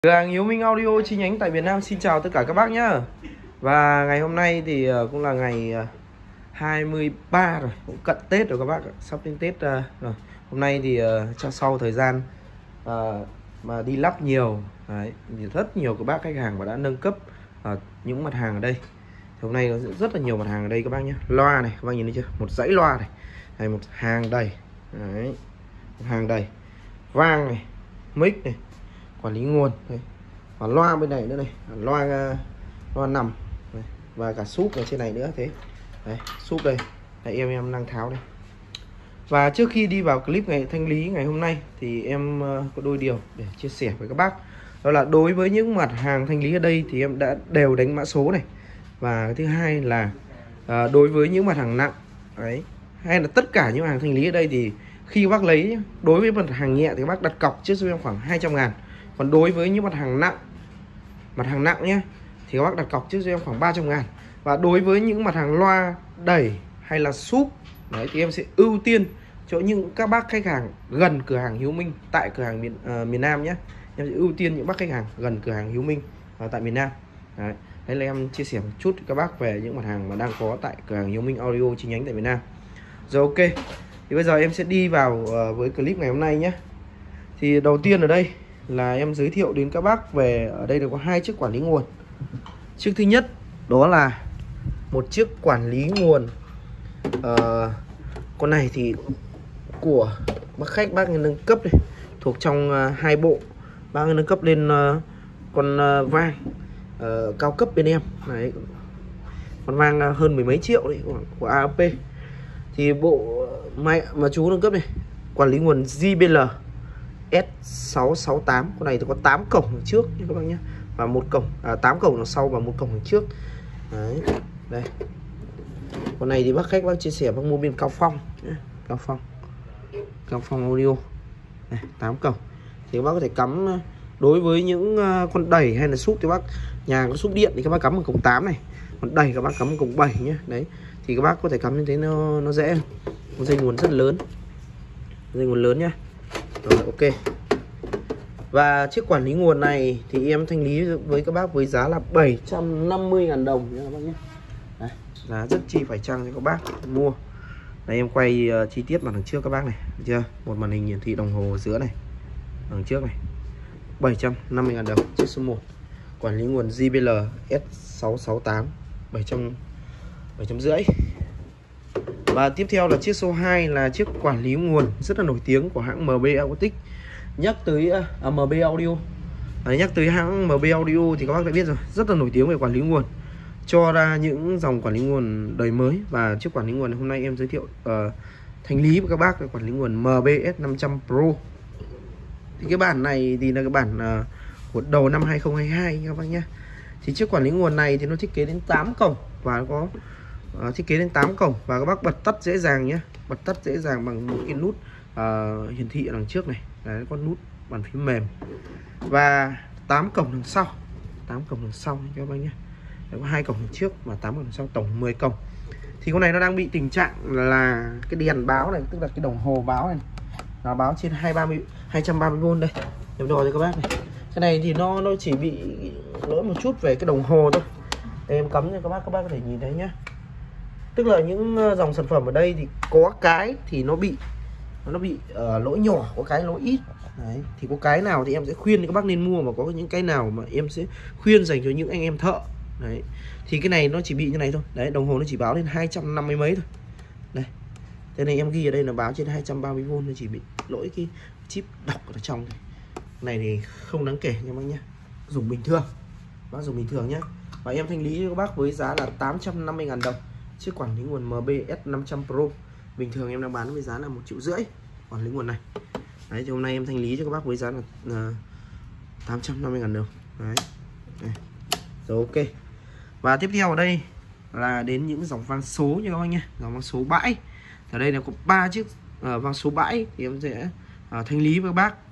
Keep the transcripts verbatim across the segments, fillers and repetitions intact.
Cửa hàng Hiếu Minh Audio chi nhánh tại Việt Nam xin chào tất cả các bác nhá. Và ngày hôm nay thì cũng là ngày hai mươi ba rồi, cũng cận Tết rồi các bác, sắp đến Tết rồi. Hôm nay thì cho sau thời gian uh, mà đi lắp nhiều đấy, thì rất nhiều các bác khách hàng và đã nâng cấp uh, những mặt hàng ở đây. Thì hôm nay rất là nhiều mặt hàng ở đây các bác nhé. Loa này, các bác nhìn thấy chưa? Một dãy loa này, này một hàng đầy, đấy, một hàng đầy, vang này, mic này, quản lý nguồn đây. Và loa bên này nữa này, loa loa nằm đây. Và cả súp ở trên này nữa thế đấy, súp đây đấy, em em đang tháo đây. Và trước khi đi vào clip ngày thanh lý ngày hôm nay thì em uh, có đôi điều để chia sẻ với các bác. Đó là đối với những mặt hàng thanh lý ở đây thì em đã đều đánh mã số này. Và thứ hai là uh, đối với những mặt hàng nặng đấy, hay là tất cả những mặt hàng thanh lý ở đây thì khi bác lấy, đối với mặt hàng nhẹ thì các bác đặt cọc trước cho em khoảng hai trăm ngàn. Còn đối với những mặt hàng nặng, mặt hàng nặng nhé, thì các bác đặt cọc trước cho em khoảng ba trăm ngàn. Và đối với những mặt hàng loa đẩy hay là súp đấy, thì em sẽ ưu tiên cho những các bác khách hàng gần cửa hàng Hiếu Minh tại cửa hàng miền, uh, miền Nam nhé. Em sẽ ưu tiên những bác khách hàng gần cửa hàng Hiếu Minh uh, tại miền Nam. Đấy. Đấy là em chia sẻ một chút với các bác về những mặt hàng mà đang có tại cửa hàng Hiếu Minh Audio chi nhánh tại miền Nam. Rồi, ok. Thì bây giờ em sẽ đi vào uh, với clip ngày hôm nay nhé. Thì đầu tiên ở đây là em giới thiệu đến các bác về, ở đây có hai chiếc quản lý nguồn. Chiếc thứ nhất đó là một chiếc quản lý nguồn, uh, con này thì của bác khách bác nâng cấp này, thuộc trong uh, hai bộ. Bác nâng cấp lên uh, con uh, vang uh, cao cấp bên em đấy, con vang uh, hơn mười mấy triệu đấy của, của a ép pê. Thì bộ máy mà chú nâng cấp này, quản lý nguồn J B L S sáu sáu tám, con này thì có tám cổng ở trước nha các bác nhé, và một cổng à, tám cổng đằng sau và một cổng ở trước đấy. Đây, con này thì bác khách bác chia sẻ bác mua bên Cao Phong nhé. Cao Phong Cao Phong Audio này, tám cổng thì các bác có thể cắm. Đối với những con đẩy hay là súp thì bác nhà có súp điện thì các bác cắm ở cổng tám này, còn đẩy các bác cắm ở cổng bảy nhé. Đấy thì các bác có thể cắm như thế, nó nó dễ, một dây nguồn rất lớn, dây nguồn lớn nhá. Rồi, ok. Và chiếc quản lý nguồn này thì em thanh lý với các bác với giá là bảy trăm năm mươi ngàn đồng nha các bác nhé. Đấy, giá rất chi phải chăng cho các bác mua. Đây em quay uh, chi tiết mặt đằng trước các bác này, được chưa? Một màn hình hiển thị đồng hồ ở giữa này, đằng trước này, bảy trăm năm mươi ngàn đồng chiếc số một. Quản lý nguồn J B L S sáu sáu tám, bảy trăm rưỡi. Và tiếp theo là chiếc số hai là chiếc quản lý nguồn rất là nổi tiếng của hãng M B Acoustic. Nhắc tới à, M B Audio, à, nhắc tới hãng M B Audio thì các bác đã biết rồi, rất là nổi tiếng về quản lý nguồn, cho ra những dòng quản lý nguồn đời mới. Và chiếc quản lý nguồn hôm nay em giới thiệu uh, thanh lý với các bác là quản lý nguồn M B S năm trăm Pro. Thì cái bản này thì là cái bản uh, của đầu năm hai không hai hai các bác nhé. Thì chiếc quản lý nguồn này thì nó thiết kế đến tám cổng và có uh, thiết kế đến tám cổng, và các bác bật tắt dễ dàng nhé, bật tắt dễ dàng bằng một cái nút uh, hiển thị ở đằng trước này. Đấy, con nút bàn phím mềm. Và tám cổng đằng sau, tám cổng đằng sau các bác nhé. Đấy, có hai cổng đằng trước và tám cổng đằng sau, tổng mười cổng. Thì con này nó đang bị tình trạng là cái đèn báo này, tức là cái đồng hồ báo này, nó báo trên hai trăm ba mươi vôn đây. Em đo cho các bác này. Cái này thì nó nó chỉ bị lỗi một chút về cái đồng hồ thôi. Để em cắm cho các bác, các bác có thể nhìn thấy nhé. Tức là những dòng sản phẩm ở đây thì có cái thì nó bị nó bị uh, lỗi nhỏ, có cái lỗi ít. Đấy, thì có cái nào thì em sẽ khuyên các bác nên mua, mà có những cái nào mà em sẽ khuyên dành cho những anh em thợ. Đấy, thì cái này nó chỉ bị như này thôi. Đấy, đồng hồ nó chỉ báo lên hai trăm năm mươi mấy thôi. Đây, thế này em ghi ở đây là báo trên hai trăm ba mươi vôn, nó chỉ bị lỗi cái chip đọc ở trong này. Này thì không đáng kể nha bác nhé, dùng bình thường, bác dùng bình thường nhé. Và em thanh lý cho các bác với giá là tám trăm năm mươi ngàn đồng chiếc quản lý nguồn M B S năm trăm Pro. Bình thường em đang bán với giá là một triệu rưỡi quản lý nguồn này. Đấy, thì hôm nay em thanh lý cho các bác với giá là uh, tám trăm năm mươi ngàn đồng. Đấy. Đây. Rồi, ok. Và tiếp theo ở đây là đến những dòng vang số nha các bác nhé, dòng vang số bãi. Ở đây là có ba chiếc uh, vang số bãi thì em sẽ uh, thanh lý với các bác.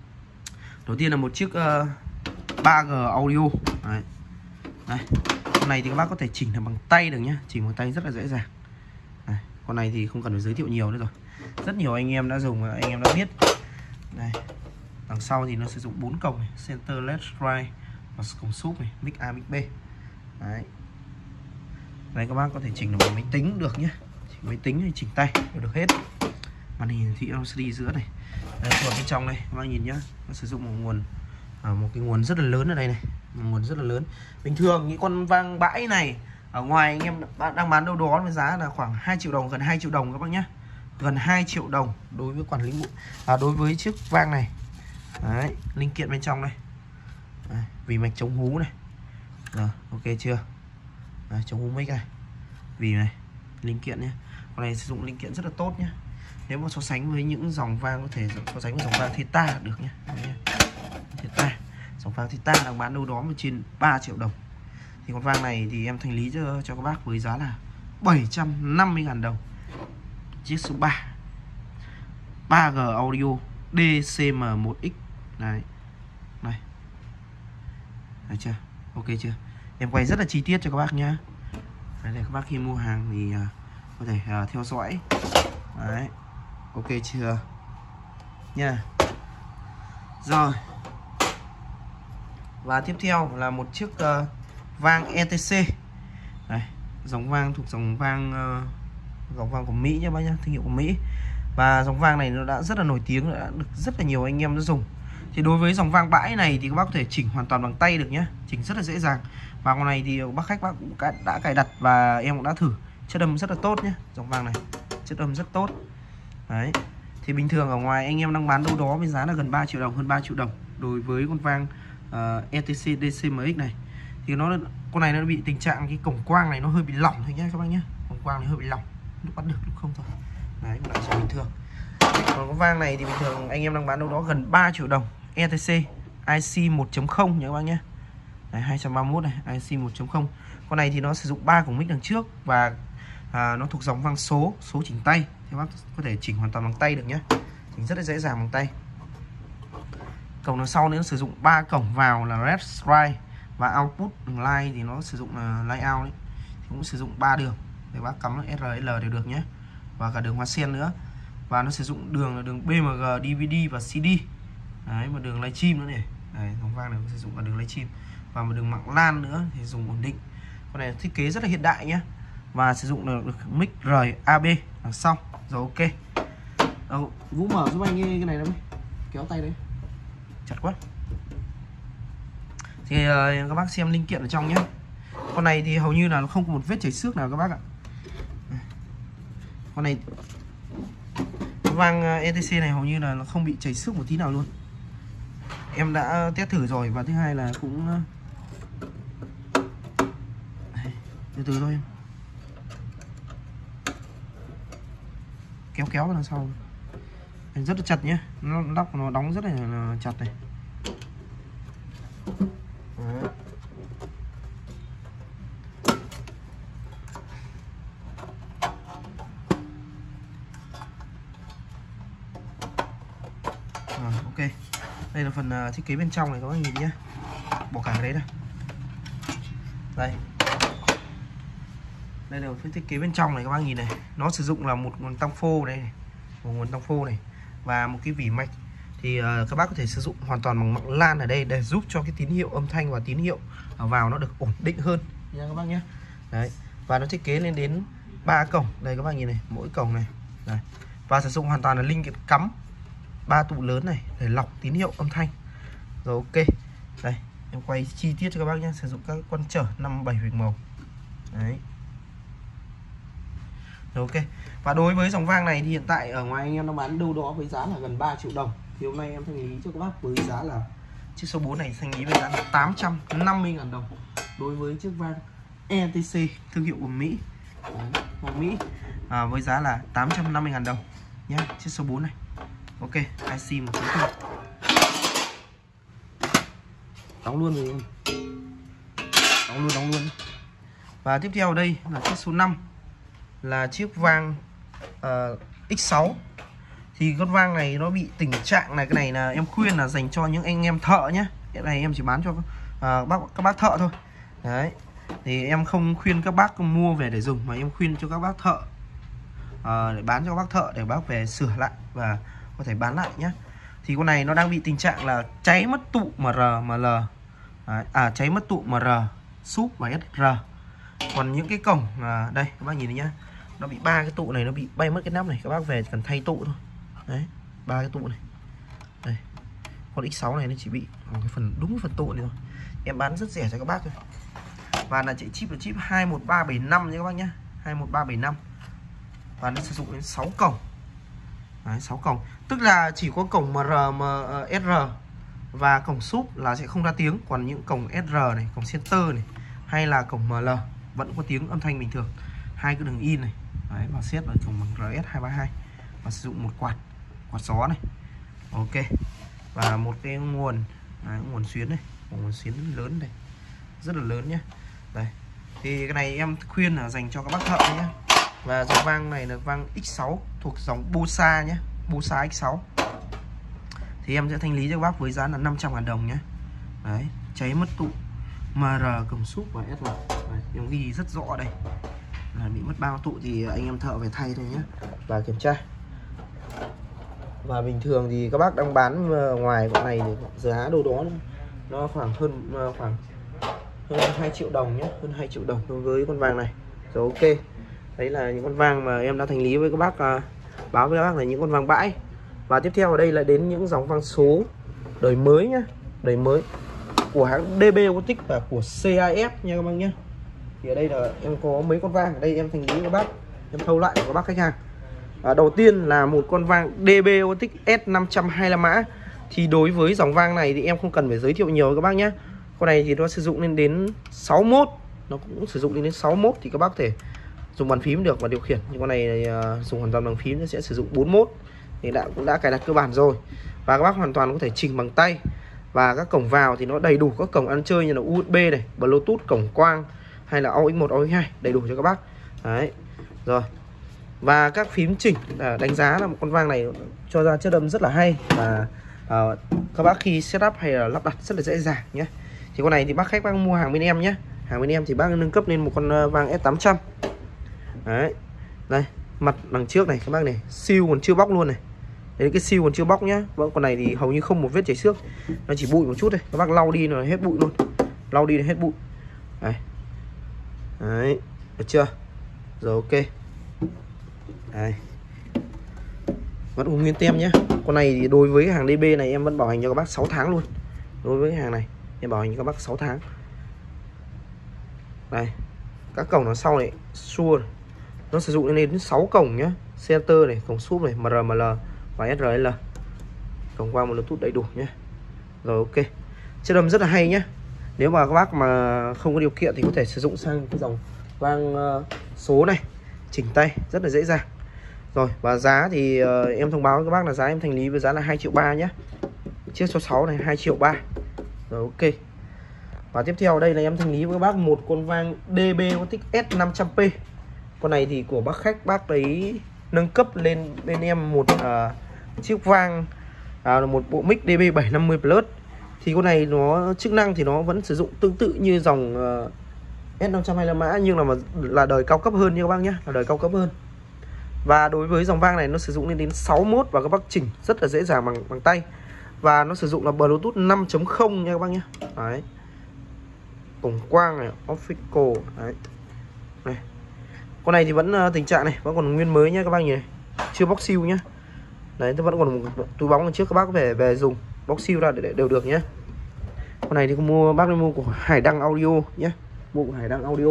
Đầu tiên là một chiếc uh, ba G audio. Đấy. Đây. Con này thì các bác có thể chỉnh là bằng tay được nhé, chỉnh bằng tay rất là dễ dàng. Đây. Con này thì không cần phải giới thiệu nhiều nữa rồi, rất nhiều anh em đã dùng, anh em đã biết. Đây, Đằng sau thì nó sử dụng bốn cổng này, center, left, right và cổng súp này, mic A, mic B. Đấy. Đây các bác có thể chỉnh được bằng máy tính được nhé, chỉnh máy tính hay chỉnh tay đều được hết. Màn hình hiển thị lờ xê đê giữa này. Đây, còn bên trong đây các bác nhìn nhá, nó sử dụng một nguồn à, một cái nguồn rất là lớn ở đây này, một nguồn rất là lớn. Bình thường những con vang bãi này ở ngoài anh em đang bán đâu đó với giá là khoảng hai triệu đồng, gần hai triệu đồng các bác nhé, gần hai triệu đồng đối với quản lý à, đối với chiếc vang này. Đấy, linh kiện bên trong đây. Đấy, vì mạch chống hú này. Rồi, ok chưa? Đấy, chống hú mic này, vì này, linh kiện nhé. Con này sử dụng linh kiện rất là tốt nhé. Nếu mà so sánh với những dòng vang có thể so sánh với dòng vang Theta được nhé. Theta, dòng vang Theta đang bán đâu đó mà trên ba triệu đồng. Thì con vang này thì em thanh lý cho, cho các bác với giá là bảy trăm năm mươi nghìn đồng. Chiếc số ba, ba G audio D C M một X. Đấy. Này. Đấy chưa? Ok chưa? Em quay rất là chi tiết cho các bác nhá. Đấy, để các bác khi mua hàng thì uh, có thể uh, theo dõi. Đấy. Ok chưa? Nha. Rồi. Và tiếp theo là một chiếc uh, vang E T C. Đây, dòng vang thuộc dòng vang uh, dòng vang của Mỹ nhé bác nhá, thương hiệu của Mỹ. Và dòng vang này nó đã rất là nổi tiếng, đã được rất là nhiều anh em nó dùng. Thì đối với dòng vang bãi này thì các bác có thể chỉnh hoàn toàn bằng tay được nhé, chỉnh rất là dễ dàng. Và con này thì bác khách bác cũng đã cài đặt và em cũng đã thử, chất âm rất là tốt nhé. Dòng vang này chất âm rất tốt. Đấy. Thì bình thường ở ngoài anh em đang bán đâu đó với giá là gần ba triệu đồng, hơn ba triệu đồng đối với con vang uh, E T C D C M X này. Thì nó con này nó bị tình trạng cái cổng quang này nó hơi bị lỏng thôi nhé các bác nhé. Cổng quang này hơi bị lỏng, lúc bắt được lúc không thôi. Đấy, cũng là bình thường. Còn con vang này thì bình thường anh em đang bán đâu đó gần ba triệu đồng. E T C I C một chấm không nhé các bác nhé. Đấy, hai trăm ba mươi mốt này, I C một chấm không. Con này thì nó sử dụng ba cổng mic đằng trước và à, nó thuộc dòng vang số, số chỉnh tay. Thì các bác có thể chỉnh hoàn toàn bằng tay được nhé. Chỉnh rất là dễ dàng bằng tay. Cổng đằng sau nữa sử dụng ba cổng vào là left, right và output đường line thì nó sử dụng là line out đấy. Thì cũng sử dụng ba đường để bác cắm R L đều được nhé. Và cả đường hoa sen nữa. Và nó sử dụng đường là đường B M G, D V D và C D. Đấy, một đường livestream nữa này. Đấy, dòng vang này sử dụng cả đường livestream và một đường mạng LAN nữa thì dùng ổn định. Con này thiết kế rất là hiện đại nhé. Và sử dụng được, được mic R A B đằng sau. Rồi ok. Đâu, Vũ mở giúp anh nghe cái này đâu. Kéo tay đấy. Chặt quá. Thì uh, các bác xem linh kiện ở trong nhé. Con này thì hầu như là nó không có một vết chảy xước nào các bác ạ. Con này vang E T C này hầu như là nó không bị chảy xước một tí nào luôn. Em đã test thử rồi. Và thứ hai là cũng đây, từ từ thôi em. Kéo kéo vào đằng sau rất là chặt nhé, nó lóc nó đóng rất là chặt này. Đấy. Rồi, ok. Đây là phần uh, thiết kế bên trong này các bác nhìn nhé. Bỏ cả cái đấy ra. Đây. Đây là phần thiết kế bên trong này các bác nhìn này. Nó sử dụng là một nguồn tăng phô đây này. Một nguồn tăng phô này và một cái vỉ mạch. Thì uh, các bác có thể sử dụng hoàn toàn bằng mạng LAN ở đây để giúp cho cái tín hiệu âm thanh và tín hiệu vào nó được ổn định hơn nha các bác nhé. Đấy. Và nó thiết kế lên đến ba cổng. Đây các bác nhìn này, mỗi cổng này. Đấy. Và sử dụng hoàn toàn là linh kiện cắm ba tụ lớn này để lọc tín hiệu âm thanh. Rồi ok. Đây, em quay chi tiết cho các bác nhé. Sử dụng các con trở năm bảy huyệt màu. Đấy. Rồi ok. Và đối với dòng vang này thì hiện tại ở ngoài anh em nó bán đâu đó với giá là gần ba triệu đồng. Thì hôm nay em thanh lý cho các bác với giá là chiếc số bốn này thanh lý với giá là tám trăm năm mươi nghìn đồng. Đối với chiếc vang E T C thương hiệu của Mỹ. Đấy, của Mỹ à, với giá là tám trăm năm mươi nghìn đồng nhé, chiếc số bốn này. Ok, I C một chấm không. Đóng luôn rồi em. Đóng luôn, đóng luôn. Và tiếp theo đây là chiếc số năm, là chiếc vang uh, X sáu. Thì con vang này nó bị tình trạng này, cái này là em khuyên là dành cho những anh em thợ nhé. Cái này em chỉ bán cho uh, bác các bác thợ thôi. Đấy. Thì em không khuyên các bác mua về để dùng, mà em khuyên cho các bác thợ uh, để bán cho các bác thợ để bác về sửa lại và có thể bán lại nhé. thì con này nó đang bị tình trạng là cháy mất tụ em rờ em lờ. Đấy, à cháy mất tụ em rờ, súp và ét rờ. Còn những cái cổng à, đây các bác nhìn thấy nhá, nó bị ba cái tụ này nó bị bay mất cái nắp này, các bác về chỉ cần thay tụ thôi. Đấy, ba cái tụ này. Đây. Con ích sáu này nó chỉ bị cái phần đúng cái phần tụ này thôi. Em bán rất rẻ cho các bác thôi. Và là chạy chip là chip hai một ba bảy năm nha các bác nhá, hai một ba bảy năm. Và nó sử dụng đến sáu cổng. Đấy, sáu cổng. Tức là chỉ có cổng em rờ, ét rờ và cổng súp là sẽ không ra tiếng. Còn những cổng ét rờ này, cổng center này hay là cổng em lờ vẫn có tiếng âm thanh bình thường. Hai cái đường in này. Đấy, và xét vào cổng bằng rờ ét hai ba hai. Và sử dụng một quạt, quạt gió này. Ok. Và một cái nguồn, đấy, nguồn xuyến này, một nguồn xuyến lớn này. Rất là lớn nhé. Đây. Thì cái này em khuyên là dành cho các bác thợ nhé. Và dòng vang này là vang ích sáu thuộc dòng Bosa nhé, Bosa ích sáu. Thì em sẽ thanh lý cho các bác với giá là năm trăm ngàn đồng nhé. Đấy, cháy mất tụ em rờ, cổng súp và ét rờ. Đấy, em ghi rất rõ đây. Là bị mất bao tụ thì anh em thợ phải thay thôi nhé. Và kiểm tra. Và bình thường thì các bác đang bán ngoài con này thì giá đâu đó nó khoảng hơn khoảng hơn hai triệu đồng nhé, hơn hai triệu đồng đối với con vàng này. Rồi ok. Đấy là những con vàng mà em đã thành lý với các bác, à, báo với các bác là những con vàng bãi. Và tiếp theo ở đây là đến những dòng vàng số đời mới nhá, đời mới của hãng đê bê Aquatic và của xê i ép nha các bác nhé. Thì ở đây là em có mấy con vàng ở đây em thành lý với các bác, em thâu lại của các bác khách hàng. À, đầu tiên là một con vàng đê bê Aquatic S năm trăm hai mươi lăm mã. Thì đối với dòng vàng này thì em không cần phải giới thiệu nhiều các bác nhé. Con này thì nó sử dụng lên đến sáu mốt, nó cũng sử dụng lên đến sáu mốt thì các bác có thể dùng bàn phím được và điều khiển. Nhưng con này uh, dùng hoàn toàn bằng phím, nó sẽ sử dụng bốn mốt thì đã cũng đã cài đặt cơ bản rồi. Và các bác hoàn toàn có thể chỉnh bằng tay. Và các cổng vào thì nó đầy đủ các cổng ăn chơi như là u ét bê này, Bluetooth, cổng quang hay là a u ích một, a u ích hai đầy đủ cho các bác. Đấy. Rồi. Và các phím chỉnh à, đánh giá là một con vàng này cho ra chất âm rất là hay và à, các bác khi setup hay là lắp đặt rất là dễ dàng nhé. Thì con này thì bác khách bác mua hàng bên em nhé, hàng bên em thì bác nâng cấp lên một con vàng S tám trăm. Đấy. Đây, mặt đằng trước này các bác này, siêu còn chưa bóc luôn này. Đấy, cái siêu còn chưa bóc nhá. Vâng, con này thì hầu như không một vết chảy xước, nó chỉ bụi một chút thôi, các bác lau đi là hết bụi luôn, lau đi là hết bụi. Đấy. Đấy, được chưa? Rồi ok. Đây. Vẫn còn nguyên tem nhé. Con này thì đối với hàng đê bê này em vẫn bảo hành cho các bác sáu tháng luôn. Đối với hàng này em bảo hành cho các bác sáu tháng. Đây. Các cổng đằng sau này Shure nó sử dụng lên đến sáu cổng nhé. Center này, cổng súp này, em rờ em lờ và ét rờ lờ. Cổng qua một Bluetooth đầy đủ nhé. Rồi ok. Chất âm rất là hay nhé. Nếu mà các bác mà không có điều kiện thì có thể sử dụng sang cái dòng vang uh, số này, chỉnh tay rất là dễ dàng. Rồi, và giá thì uh, em thông báo với các bác là giá em thành lý với giá là hai triệu ba nhé. Chiếc số sáu này hai triệu ba. Rồi ok. Và tiếp theo đây là em thành lý với các bác một con vang đê bê Aquatic S năm trăm P. Con này thì của bác khách bác ấy nâng cấp lên bên em một uh, chiếc vang uh, một bộ mic đê bê bảy năm mươi Plus. Thì con này nó chức năng thì nó vẫn sử dụng tương tự như dòng uh, S năm trăm hai mươi lăm mã, nhưng là là đời cao cấp hơn nha các bác nhé, là đời cao cấp hơn. Và đối với dòng vang này nó sử dụng lên đến sáu mốt và các bác chỉnh rất là dễ dàng bằng bằng tay. Và nó sử dụng là Bluetooth năm chấm không nha các bác nhé. Đấy. Cổng quang này, optical đấy. Này. Con này thì vẫn uh, tình trạng này vẫn còn nguyên mới nhé các bác nhỉ. Chưa bóc siêu nhé. Đấy, nó vẫn còn một túi bóng trước, các bác về về dùng bóc siêu ra để đều được nhé. Con này thì mua bác nên mua của Hải Đăng Audio nhé. Mua của Hải Đăng Audio.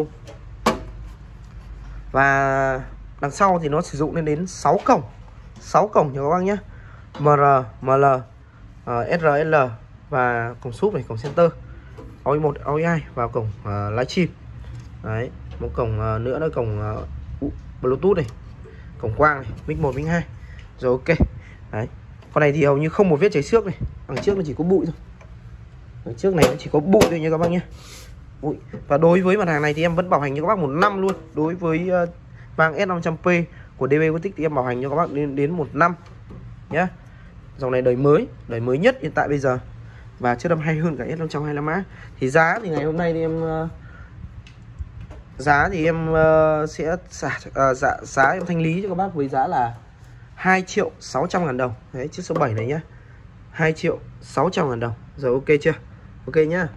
Và đằng sau thì nó sử dụng lên đến sáu cổng. sáu cổng cho các bác nhé. em rờ, em lờ, uh, ét rờ lờ và cổng súp này, cổng center. a u ích một, a u ích hai và cổng uh, livestream. Đấy, một cổng uh, nữa là cổng uh, Bluetooth này, cổng quang này, mic một, mic hai. Rồi ok. Đấy. Con này thì hầu như không một vết chảy xước này. Đằng trước nó chỉ có bụi thôi. Đằng trước này nó chỉ có bụi thôi nha các bác nhé. Bụi. Và đối với mặt hàng này thì em vẫn bảo hành cho các bác một năm luôn. Đối với uh, vang S năm trăm P của đê bê Aquatic thì em bảo hành cho các bác đến đến một năm nhé. Dòng này đời mới, đời mới nhất hiện tại bây giờ. Và chất âm hay hơn cả S năm trăm hai mươi lăm mã. Thì giá thì ngày hôm nay thì em uh, giá thì em uh, sẽ xả uh, giá, giá em thanh lý cho các bác với giá là hai triệu sáu trăm ngàn đồng. Đấy, chiếc số bảy này nhá. hai triệu sáu trăm ngàn đồng. Rồi ok chưa? Ok nhá.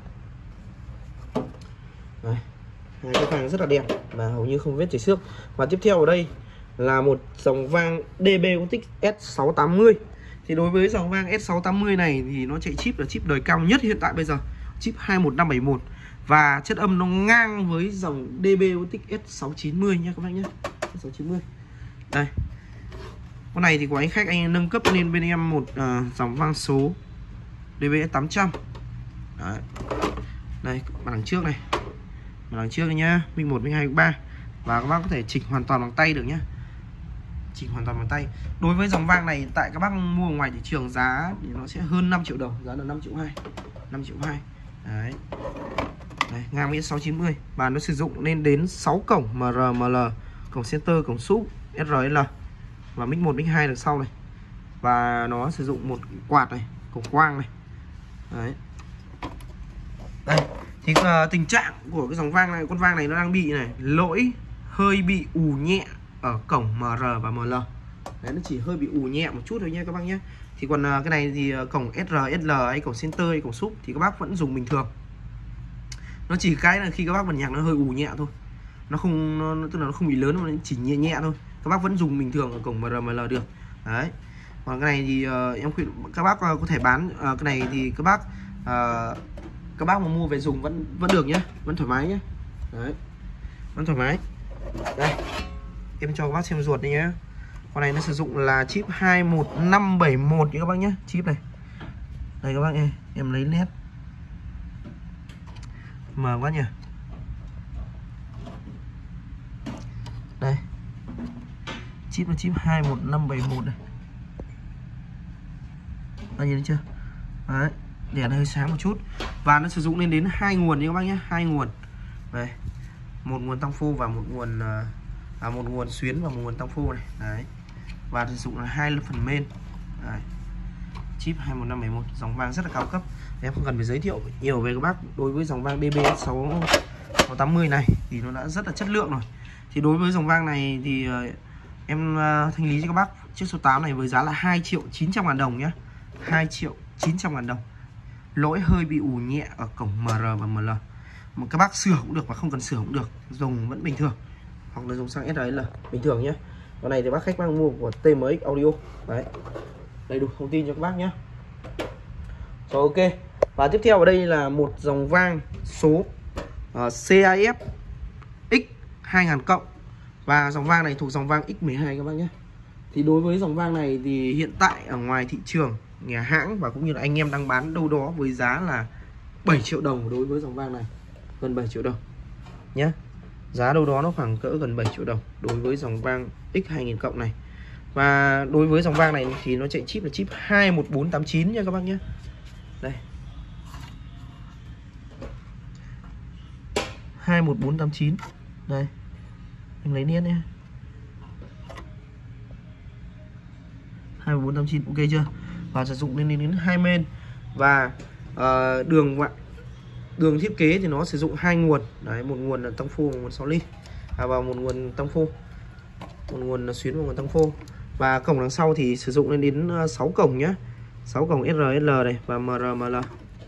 Đấy. Hai cái vàng rất là đẹp và hầu như không vết chảy xước. Và tiếp theo ở đây là một dòng vàng đê bê Gotic S sáu tám mươi. Thì đối với dòng vàng S sáu tám mươi này thì nó chạy chip là chip đời cao nhất hiện tại bây giờ, chip hai một năm bảy một, và chất âm nó ngang với dòng đê bê Gotic S sáu chín mươi nha các bác nhé. S sáu chín mươi. Đây. Con này thì của anh khách anh nâng cấp lên bên em một uh, dòng vang số đê bê S tám trăm. Đấy. Đây, mặt đằng trước này. Mặt đằng trước này nhá, minh một, minh hai, minh ba. Và các bác có thể chỉnh hoàn toàn bằng tay được nhá. Chỉnh hoàn toàn bằng tay. Đối với dòng vang này tại các bác mua ngoài thị trường giá thì nó sẽ hơn năm triệu đồng, giá là năm triệu hai. năm triệu hai. Đấy. Đây, ngang với S sáu chín mươi và nó sử dụng lên đến sáu cổng em rờ em lờ, cổng center, cổng súp, ét rờ эл và mic một, mic hai đằng sau này. Và nó sử dụng một quạt này, cổng quang này. Đấy. Đây, thì uh, tình trạng của cái dòng vang này, con vang này nó đang bị này, lỗi hơi bị ù nhẹ ở cổng em rờ và em lờ. Đấy, nó chỉ hơi bị ù nhẹ một chút thôi nha các bác nhé. Thì còn uh, cái này thì uh, cổng ét rờ ét lờ hay cổng center hay cổng súp thì các bác vẫn dùng bình thường. Nó chỉ cái là khi các bác bật nhạc nó hơi ù nhẹ thôi. Nó không nó, tức là nó không bị lớn mà nó chỉ nhẹ nhẹ thôi. Các bác vẫn dùng bình thường ở cổng em rờ em lờ được. Đấy. Còn cái này thì uh, em khuyên các bác uh, có thể bán uh, cái này thì các bác uh, các bác mà mua về dùng vẫn vẫn được nhá, vẫn thoải mái nhá. Đấy. Vẫn thoải mái. Đây. Em cho các bác xem ruột đi nhá. Con này nó sử dụng là chip hai một năm bảy một như các bác nhé. Chip này. Đây các bác ơi, em lấy nét mờ quá nhỉ. Đây. Chip là chip hai một năm bảy một này. Các nhìn thấy chưa? Đấy, đèn hơi sáng một chút. Và nó sử dụng lên đến hai nguồn như các bác nhé, hai nguồn. Đây. Một nguồn tăng phô và một nguồn à, một nguồn xuyến và một nguồn tăng phô này. Đấy. Và sử dụng là hai phần main. Đấy. Chip hai một năm bảy một, dòng vang rất là cao cấp. Em không cần phải giới thiệu nhiều về các bác. Đối với dòng vang đê bê S sáu tám mươi này thì nó đã rất là chất lượng rồi. Thì đối với dòng vang này thì uh, em uh, thanh lý cho các bác chiếc số tám này với giá là hai triệu chín trăm ngàn đồng nhé. Hai triệu chín trăm ngàn đồng. Lỗi hơi bị ù nhẹ ở cổng em rờ và em lờ. Mà các bác sửa cũng được và không cần sửa cũng được, dùng vẫn bình thường. Hoặc là dùng sang ét rờ эл bình thường nhé. Con này thì bác khách mang mua của tê em ích Audio. Đấy. Đầy đủ thông tin cho các bác nhé. Rồi ok. Và tiếp theo ở đây là một dòng vang số uh, xê i ép X hai nghìn cộng. Và dòng vang này thuộc dòng vang X mười hai các bác nhé. Thì đối với dòng vang này thì hiện tại ở ngoài thị trường, nhà hãng và cũng như là anh em đang bán đâu đó với giá là bảy triệu đồng đối với dòng vang này. Gần bảy triệu đồng nhé. Giá đâu đó nó khoảng cỡ gần bảy triệu đồng đối với dòng vang X hai nghìn cộng này. Và đối với dòng vang này thì nó chạy chip là chip hai một bốn tám chín nha các bác nhé. Đây. hai một bốn tám chín. Đây. Em lấy nét nhé. hai một bốn tám chín ok chưa? Và sử dụng lên đến hai main. Và uh, đường đường thiết kế thì nó sử dụng hai nguồn. Đấy, một nguồn là tăng phô, một nguồn sáu ly. À, và một nguồn tăng phô. Một nguồn là xuyến, một nguồn tăng phô. Và cổng đằng sau thì sử dụng lên đến sáu cổng nhé. sáu cổng ét rờ ét lờ này và em rờ em lờ.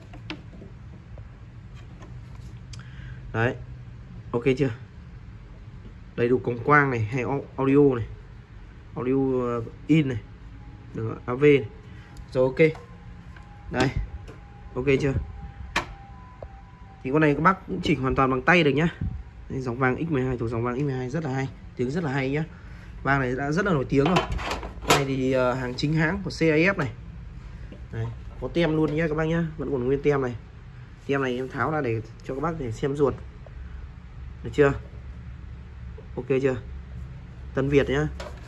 Đấy. Ok chưa? Đầy đủ cổng quang này hay audio này. Audio in này. Đường a vê này. Rồi ok. Đây. Ok chưa? Thì con này các bác cũng chỉnh hoàn toàn bằng tay được nhá. Đây, dòng vang X mười hai thuộc dòng vang X mười hai rất là hay, tiếng rất là hay nhá. Vang này đã rất là nổi tiếng rồi. Con này thì uh, hàng chính hãng của xê i ép này. Đấy, có tem luôn nhá các bác nhá, vẫn còn nguyên tem này. Tem này em tháo ra để cho các bác để xem ruột. Được chưa? Ok chưa? Tân Việt nhá.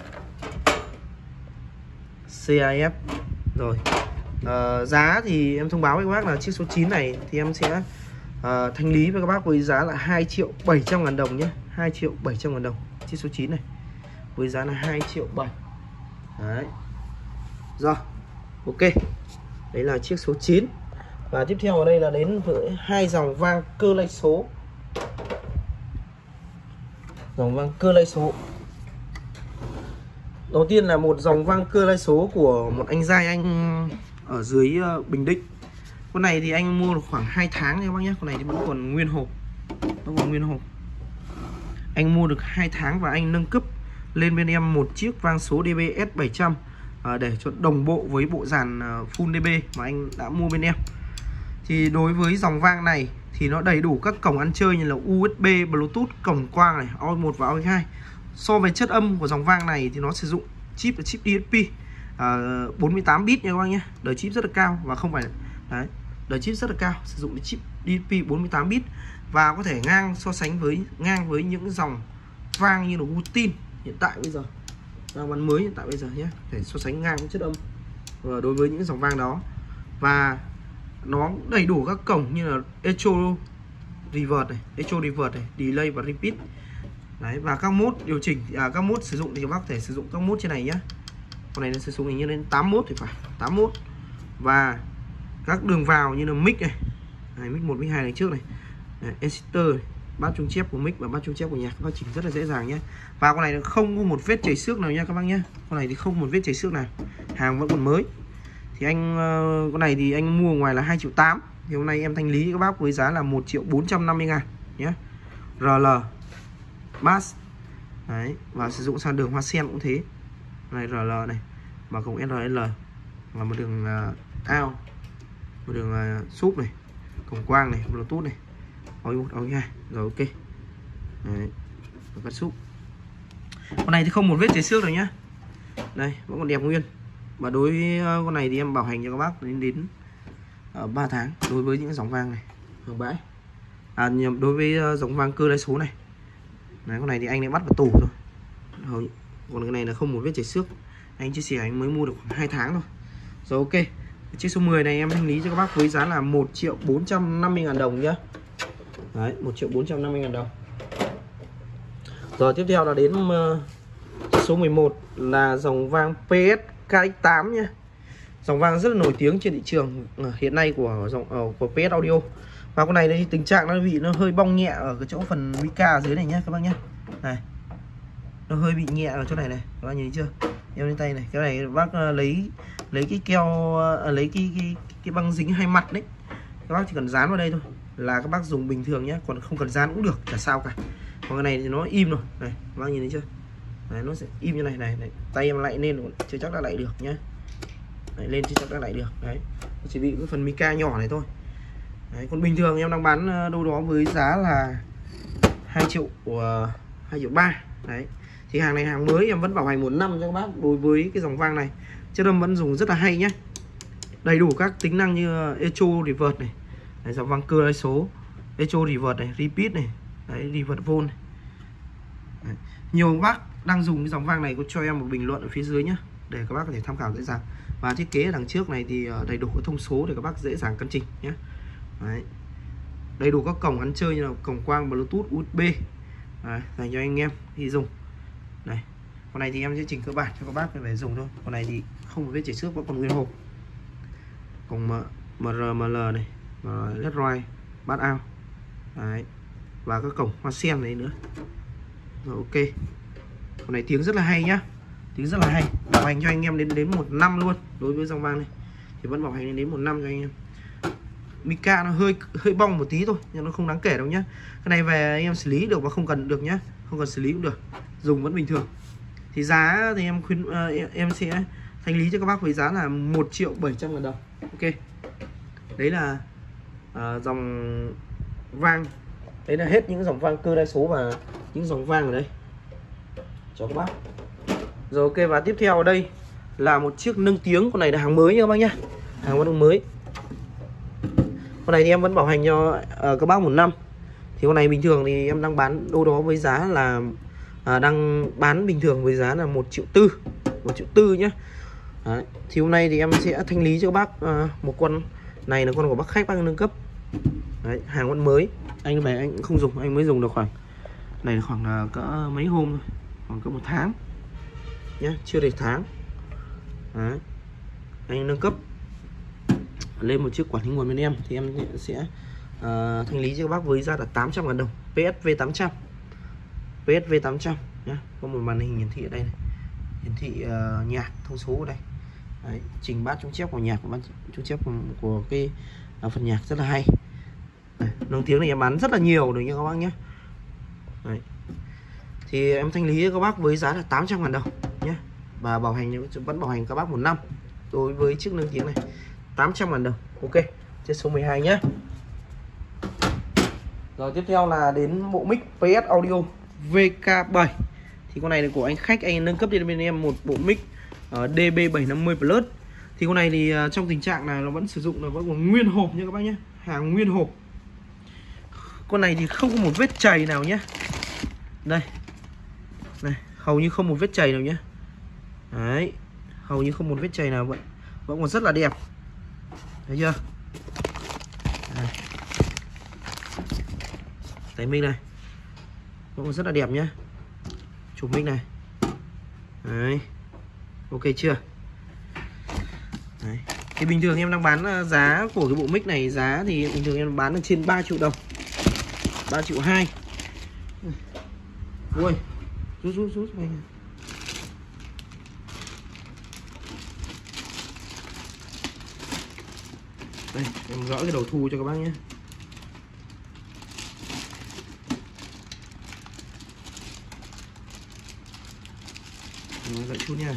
xê i ép. Rồi. Uh, giá thì em thông báo với các bác là chiếc số chín này thì em sẽ uh, thanh lý với các bác với giá là hai triệu bảy trăm ngàn đồng nhé. hai triệu bảy trăm ngàn đồng chiếc số chín này. Với giá là hai triệu bảy. Đấy. Rồi. Ok. Đấy là chiếc số chín. Và tiếp theo ở đây là đến với hai dòng vang cơ lay số. Dòng vang cơ lay số. Đầu tiên là một dòng vang cơ lay số của một anh giai anh ở dưới uh, Bình Định. Con này thì anh mua được khoảng hai tháng nha các bác nhé. Con này thì vẫn còn nguyên hộp, vẫn còn nguyên hộp. Anh mua được hai tháng và anh nâng cấp lên bên em một chiếc vang số đê bê S bảy trăm uh, để cho đồng bộ với bộ dàn uh, full đê bê mà anh đã mua bên em. Thì đối với dòng vang này thì nó đầy đủ các cổng ăn chơi như là u ét bê, Bluetooth, cổng quang này, a o một và a o hai. So với chất âm của dòng vang này thì nó sử dụng chip là chip đê ét pê uh, bốn mươi tám bit nha các bác nhé. Đời chip rất là cao và không phải đấy, đời chip rất là cao, sử dụng chip đê ét pê bốn mươi tám bit và có thể ngang so sánh với ngang với những dòng vang như là Gutin hiện tại bây giờ, vang bán mới hiện tại bây giờ nhé, để so sánh ngang với chất âm và đối với những dòng vang đó. Và nó đầy đủ các cổng như là echo reverse này, echo reverse này, delay và repeat. Đấy, và các mốt điều chỉnh à, các mốt sử dụng thì các bác có thể sử dụng các mốt trên này nhé. Con này nó sử dụng hình như đến tám mốt thì phải, tám mốt. Và các đường vào như là mic này, này mic một, mic hai này trước này, emitter, bát trung chép của mic và bát trung chép của nhạc, các bác chỉnh rất là dễ dàng nhé. Và con này không có một vết chảy xước nào nha các bác nhé. Con này thì không một vết chảy xước nào, hàng vẫn còn mới. Thì anh con này thì anh mua ngoài là hai triệu tám, thì hôm nay em thanh lý các bác với giá là một triệu bốn trăm năm mươi ngàn nhé. rờ lờ bass đấy, và sử dụng sang đường hoa sen cũng thế này, rờ lờ này và cổng ét rờ lờ và một đường uh, out, một đường uh, súp này, cổng quang này, Bluetooth này, a o một, a o hai rồi, ok đấy, và cắt súp. Con này thì không một vết chảy xước rồi nhá, đây vẫn còn đẹp nguyên. Và đối với con này thì em bảo hành cho các bác đến đến uh, ba tháng đối với những dòng vang này hướng bãi. À, nhầm, đối với uh, dòng vang cơ đáy số này. Đấy, con này thì anh đã bắt vào tủ rồi. Còn cái này là không một vết chảy xước. Anh chia sẻ anh mới mua được khoảng hai tháng rồi. Rồi, ok. Chiếc số mười này em thanh lý cho các bác với giá là một triệu bốn trăm năm mươi ngàn đồng nhá. Đấy, một triệu bốn trăm năm mươi ngàn đồng. Rồi tiếp theo là đến uh, số mười một là dòng vang pê ét ca ích tám nhá. Dòng vang rất là nổi tiếng trên thị trường uh, hiện nay của dòng uh, của pê ét Audio. Và con này thì tình trạng nó bị nó hơi bong nhẹ ở cái chỗ phần mica ở dưới này nhé các bác nhé. Này, nó hơi bị nhẹ ở chỗ này này, các bác nhìn thấy chưa? Em lên tay này, cái này bác uh, lấy lấy cái keo uh, lấy cái, cái cái băng dính hai mặt đấy, các bác chỉ cần dán vào đây thôi là các bác dùng bình thường nhé, còn không cần dán cũng được, chả sao cả. Còn cái này thì nó im rồi này, các bác nhìn thấy chưa? Đấy, nó sẽ im như này này, này. Tay em lại lên chưa chắc đã lại được nhé. Đấy, lên chưa chắc đã lại được đấy, nó chỉ bị cái phần mica nhỏ này thôi. Đấy, còn bình thường em đang bán đâu đó với giá là hai triệu của hai triệu ba. Đấy. Thì hàng này hàng mới em vẫn bảo hành một năm cho các bác đối với cái dòng vang này. Chất âm vẫn dùng rất là hay nhé. Đầy đủ các tính năng như echo reverse này. Đấy, dòng vang cơ đáy số, echo reverse này, repeat này, đấy, reverse vol này. Đấy. Nhiều bác đang dùng cái dòng vang này có cho em một bình luận ở phía dưới nhé, để các bác có thể tham khảo dễ dàng. Và thiết kế ở đằng trước này thì đầy đủ các thông số để các bác dễ dàng cân chỉnh nhé. Đấy. Đầy đủ các cổng ăn chơi như là cổng quang, Bluetooth, u ét bê. Đấy, dành cho anh em khi dùng. Đây. Con này thì em sẽ chỉnh cơ bản cho các bác phải dùng thôi. Con này thì không có vết chảy xước, vẫn còn nguyên hộp. Cổng em rờ em lờ này, led right, bát out. Đấy. Và các cổng hoa sen này nữa. Rồi, ok. Con này tiếng rất là hay nhá. Tiếng rất là hay. Bảo hành cho anh em đến đến một năm luôn. Đối với dòng vang này thì vẫn bảo hành đến đến một năm cho anh em. Mica nó hơi hơi bong một tí thôi nhưng nó không đáng kể đâu nhá. Cái này về anh em xử lý được và không cần được nhá, không cần xử lý cũng được, dùng vẫn bình thường. Thì giá thì em khuyên uh, em sẽ thanh lý cho các bác với giá là một triệu bảy trăm ngàn đồng. Ok, đấy là uh, dòng vang, đấy là hết những dòng vang cơ đáy số và những dòng vang ở đây cho các bác. Rồi, ok, và tiếp theo ở đây là một chiếc nâng tiếng. Con này là hàng mới nha các bác nhá, hàng vẫn mới. Con này thì em vẫn bảo hành cho uh, các bác một năm. Thì con này bình thường thì em đang bán đâu đó với giá là uh, đang bán bình thường với giá là một triệu tư, một triệu tư nhé. Đấy. Thì hôm nay thì em sẽ thanh lý cho các bác uh, một con này là con của bác khách, bác nâng cấp. Đấy, hàng vẫn mới. Anh về anh cũng không dùng, anh mới dùng được khoảng này là khoảng uh, cỡ mấy hôm thôi, khoảng cỡ một tháng nhé, chưa đầy tháng. Đấy. Anh nâng cấp lên một chiếc quản lý nguồn bên em thì em sẽ uh, thanh lý cho các bác với giá là tám trăm ngàn đồng, pê ét vê tám trăm, pê ét vê tám trăm nhé. Có một màn hình hiển thị ở đây này, hiển thị uh, nhạc thông số ở đây. Đấy, trình bát chống chép của nhạc của bát chống chép của, của cái à, phần nhạc rất là hay. Đấy, nâng tiếng này em bán rất là nhiều rồi nha các bác nhé. Đấy. Thì em thanh lý các bác với giá là tám trăm ngàn đồng nhé. Và bảo hành vẫn bảo hành các bác một năm đối với chiếc nâng tiếng này, tám trăm ngàn đồng. Ok, chiếc số mười hai nhé. Rồi tiếp theo là đến bộ mic pê ét Audio V K bảy. Thì con này là của anh khách, anh nâng cấp đến bên em một bộ mic uh, D B bảy năm mươi Plus. Thì con này thì uh, trong tình trạng là nó vẫn sử dụng là vẫn còn nguyên hộp nha các bác nhé, hàng nguyên hộp. Con này thì không có một vết chày nào nhé. Đây, này, hầu như không một vết chày nào nhé. Đấy, hầu như không một vết chày nào, vẫn vẫn còn rất là đẹp. Thấy chưa? Đây. Cái mic này vẫn còn rất là đẹp nhé. Chụp mic này. Đấy. Ok chưa? Đấy. Thì bình thường em đang bán giá của cái bộ mic này, giá thì bình thường em bán là trên ba triệu đồng, ba triệu hai. Ui, rút rút rút này. Đây, em gỡ cái đầu thu cho các bác nhé. Đợi chút nha.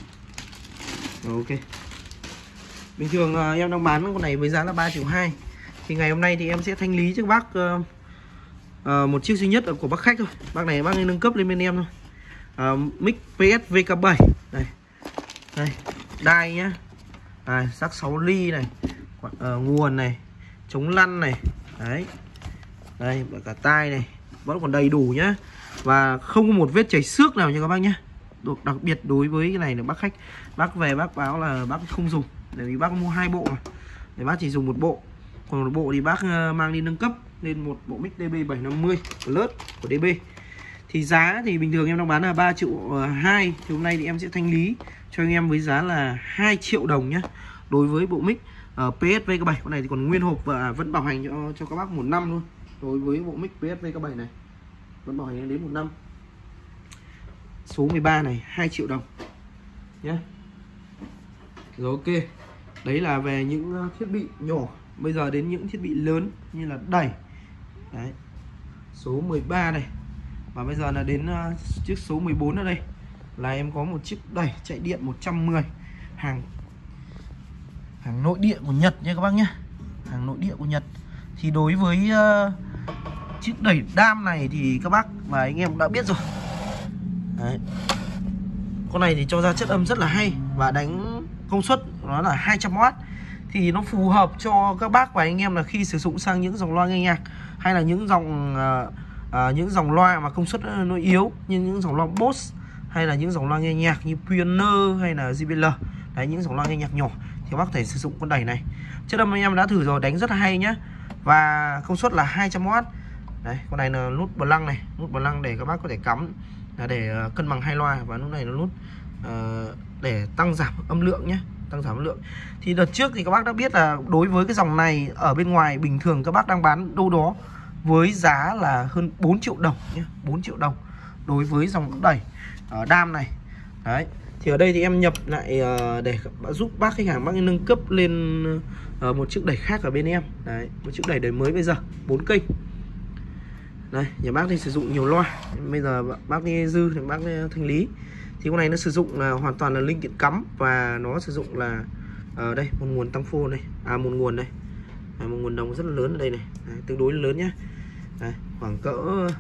Rồi, ok. Bình thường uh, em đang bán con này với giá là ba triệu hai. Thì ngày hôm nay thì em sẽ thanh lý cho các bác uh, uh, một chiếc duy nhất của bác khách thôi. Bác này bác nên nâng cấp lên bên em thôi. Uh, mic pê ét V K bảy. Đây. Đây, đai nhá. Đây, sắc sáu ly này. Uh, nguồn này, chống lăn này. Đấy. Đây, cả tai này, vẫn còn đầy đủ nhá. Và không có một vết chảy xước nào nha các bác nhé. Được, đặc biệt đối với cái này là bác khách bác về bác báo là bác không dùng, bởi vì bác mua hai bộ mà, để bác chỉ dùng một bộ, còn một bộ thì bác mang đi nâng cấp lên một bộ mic D B bảy năm mươi Plus của D B. Thì giá thì bình thường em đang bán là ba triệu hai, thì hôm nay thì em sẽ thanh lý cho anh em với giá là hai triệu đồng nhé. Đối với bộ mic uh, pê ét V K bảy, con này thì còn nguyên hộp và vẫn bảo hành cho, cho các bác một năm luôn. Đối với bộ mic pê ét V K bảy này vẫn bảo hành đến một năm. Số mười ba này hai triệu đồng nhé. Rồi ok. Đấy là về những thiết bị nhỏ. Bây giờ đến những thiết bị lớn như là đẩy. Đấy. Số mười ba này. Và bây giờ là đến uh, chiếc số mười bốn ở đây. Là em có một chiếc đẩy chạy điện một trăm mười. Hàng Hàng nội địa của Nhật nha các bác nhé. Hàng nội địa của Nhật. Thì đối với uh, chiếc đẩy đam này thì các bác và anh em cũng đã biết rồi. Đấy. Con này thì cho ra chất âm rất là hay và đánh công suất nó là hai trăm oát. Thì nó phù hợp cho các bác và anh em là khi sử dụng sang những dòng loa nghe nhạc, hay là những dòng uh, uh, những dòng loa mà công suất nó yếu, như những dòng loa Boss, hay là những dòng loa nghe nhạc như Pioneer hay là J B L. Đấy, những dòng loa nghe nhạc nhỏ thì các bác có thể sử dụng con đẩy này. Chất âm anh em đã thử rồi, đánh rất là hay nhá. Và công suất là hai trăm oát. Đấy, con này là nút bờ lăng này, nút bờ lăng để các bác có thể cắm là để cân bằng hai loa, và lúc này nó nút uh, để tăng giảm âm lượng nhé, tăng giảm âm lượng. Thì đợt trước thì các bác đã biết là đối với cái dòng này ở bên ngoài bình thường các bác đang bán đâu đó với giá là hơn bốn triệu đồng nhé, bốn triệu đồng đối với dòng đẩy uh, đam này. Đấy. Thì ở đây thì em nhập lại uh, để giúp bác khách hàng bác nâng cấp lên uh, một chiếc đẩy khác ở bên em. Đấy, một chiếc đẩy đời mới bây giờ bốn kênh. Đây, nhà bác thì sử dụng nhiều loa, bây giờ bác đi dư thì bác đi thanh lý. Thì con này nó sử dụng là hoàn toàn là linh kiện cắm, và nó sử dụng là ở đây một nguồn tăng phô này, à một nguồn đây, à, một nguồn đồng rất là lớn ở đây này. Đấy, tương đối lớn nhá. Đấy, khoảng cỡ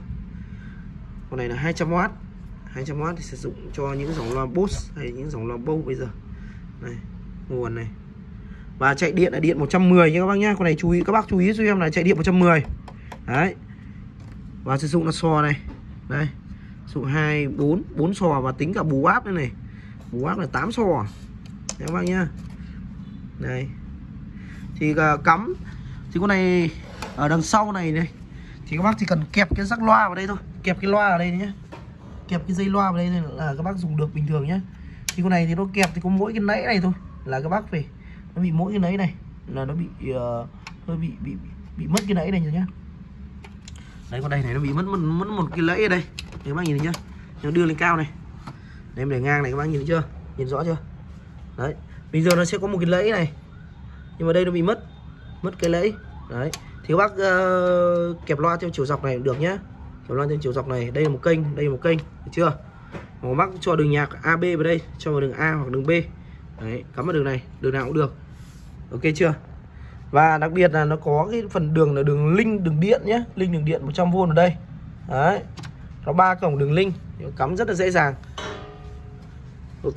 con này là hai trăm oát, hai trăm oát thì sử dụng cho những dòng loa Boss hay những dòng loa Bow bây giờ. Đây, nguồn này. Và chạy điện là điện một trăm mười nha các bác nhá. Con này chú ý, các bác chú ý cho em là chạy điện một trăm mười. Đấy. Và sử dụng là sò này. Đây. Sử dụng hai, bốn, bốn sò và tính cả bù áp đây này. Bù áp là tám sò. Đấy các bác nhá. Đây. Thì uh, cắm thì con này ở đằng sau này này thì các bác chỉ cần kẹp cái rắc loa vào đây thôi, kẹp cái loa ở đây nhé, kẹp cái dây loa vào đây là các bác dùng được bình thường nhé. Thì con này thì nó kẹp thì có mỗi cái nẫy này thôi, là các bác phải nó bị mỗi cái nẫy này là nó bị uh, nó bị, bị bị bị mất cái nẫy này rồi nhá. Đấy, con đây này nó bị mất mất, mất một cái lẫy ở đây. Đấy, các bác nhìn thấy nhá, nó đưa lên cao này. Đấy, em để ngang này các bác nhìn thấy chưa, nhìn rõ chưa. Đấy, bình thường nó sẽ có một cái lẫy này, nhưng mà đây nó bị mất mất cái lẫy đấy. Thì các bác uh, kẹp loa theo chiều dọc này cũng được nhá, kẹp loa theo chiều dọc này. Đây là một kênh, đây là một kênh, được chưa? Một bác cho đường nhạc a bê vào đây, cho vào đường A hoặc đường B đấy, cắm vào đường này, đường nào cũng được, ok chưa? Và đặc biệt là nó có cái phần đường là đường link đường điện nhé, link đường điện một trăm vôn ở đây đấy, nó ba cổng đường link, cắm rất là dễ dàng, ok.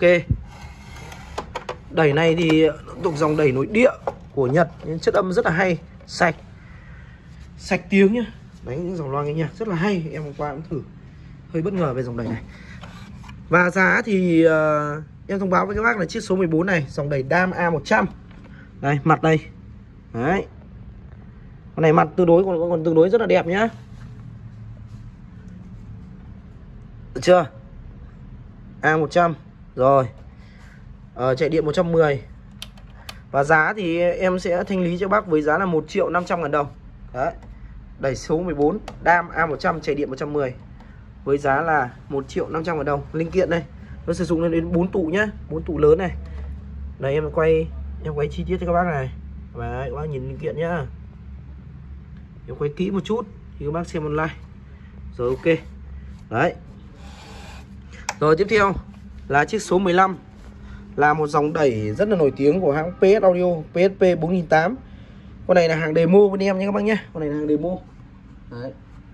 Đẩy này thì thuộc dòng đẩy nội địa của Nhật, nhưng chất âm rất là hay, sạch sạch tiếng nhá, đánh những dòng loa nghe nhạc rất là hay. Em hôm qua cũng thử, hơi bất ngờ về dòng đẩy này. Và giá thì uh, em thông báo với các bác là chiếc số mười bốn này, dòng đẩy đam A một trăm. Đây, mặt đây. Đấy. Con này mặt tương đối còn, còn tương đối rất là đẹp nhá. Được chưa? A một trăm. Rồi. Ờ, chạy điện một trăm mười. Và giá thì em sẽ thanh lý cho bác với giá là một triệu năm trăm ngàn đồng. Đấy. Đẩy số mười bốn đam A một trăm chạy điện một trăm mười với giá là một triệu năm trăm ngàn đồng. Linh kiện đây, nó sử dụng lên đến bốn tụ nhá, bốn tụ lớn này. Đây em quay em quay chi tiết cho các bác này. Và các bác nhìn linh kiện nhá. Em quay kỹ một chút thì các bác xem online. Rồi ok. Đấy. Rồi tiếp theo là chiếc số mười lăm, là một dòng đẩy rất là nổi tiếng của hãng pê ét Audio, pê ét pê bốn nghìn tám trăm. Con này là hàng demo với em nhé các bác nhé. Con này là hàng demo. Đấy.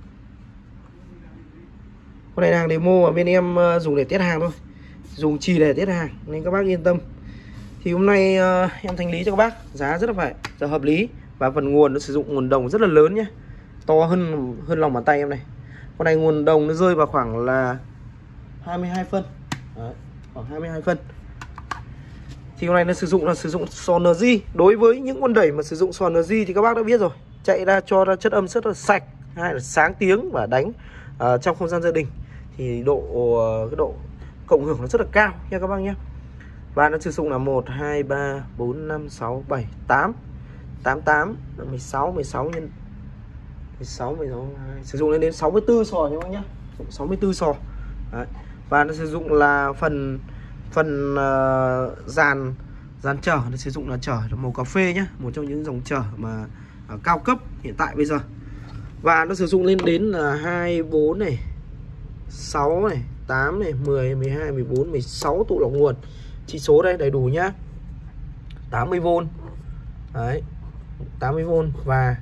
Con này là hàng demo mà bên em dùng để test hàng thôi, dùng chỉ để test hàng nên các bác yên tâm. Thì hôm nay uh, em thanh lý cho các bác giá rất là phải rất hợp lý, và phần nguồn nó sử dụng nguồn đồng rất là lớn nhé, to hơn hơn lòng bàn tay em này. Con này nguồn đồng nó rơi vào khoảng là hai mươi hai phân. Đấy, khoảng hai mươi hai phân. Thì con này nó sử dụng là sử dụng Sonergy. Đối với những con đẩy mà sử dụng Sonergy thì các bác đã biết rồi, chạy ra cho ra chất âm rất là sạch, hay là sáng tiếng và đánh uh, trong không gian gia đình thì độ uh, cái độ cộng hưởng nó rất là cao nha các bác nhé. Và nó sử dụng là một, hai, ba, bốn, năm, sáu, bảy, tám, tám, tám, mười sáu, mười sáu nhân mười sáu, mười sáu, sử dụng lên đến sáu mươi tư sò nha các bác nhé, sáu mươi tư sò. Đấy. Và nó sử dụng là phần phần uh, dàn dàn trở, nó sử dụng là trở màu cà phê nhé, một trong những dòng trở mà uh, cao cấp hiện tại bây giờ. Và nó sử dụng lên đến là hai, bốn này, sáu này, tám này, mười, mười hai, mười bốn, mười sáu tụ lọc nguồn. Chỉ số đây đầy đủ nhá. tám mươi vôn. Đấy. tám mươi vôn và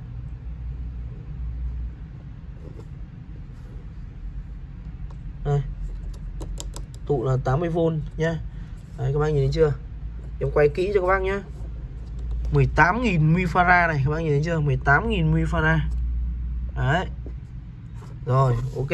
đây. Tụ là tám mươi vôn nhá. Đấy, các bác nhìn thấy chưa? Em quay kỹ cho các bác nhá. mười tám nghìn microfarad này, các bác nhìn thấy chưa? mười tám nghìn microfarad. Đấy. Rồi, ok.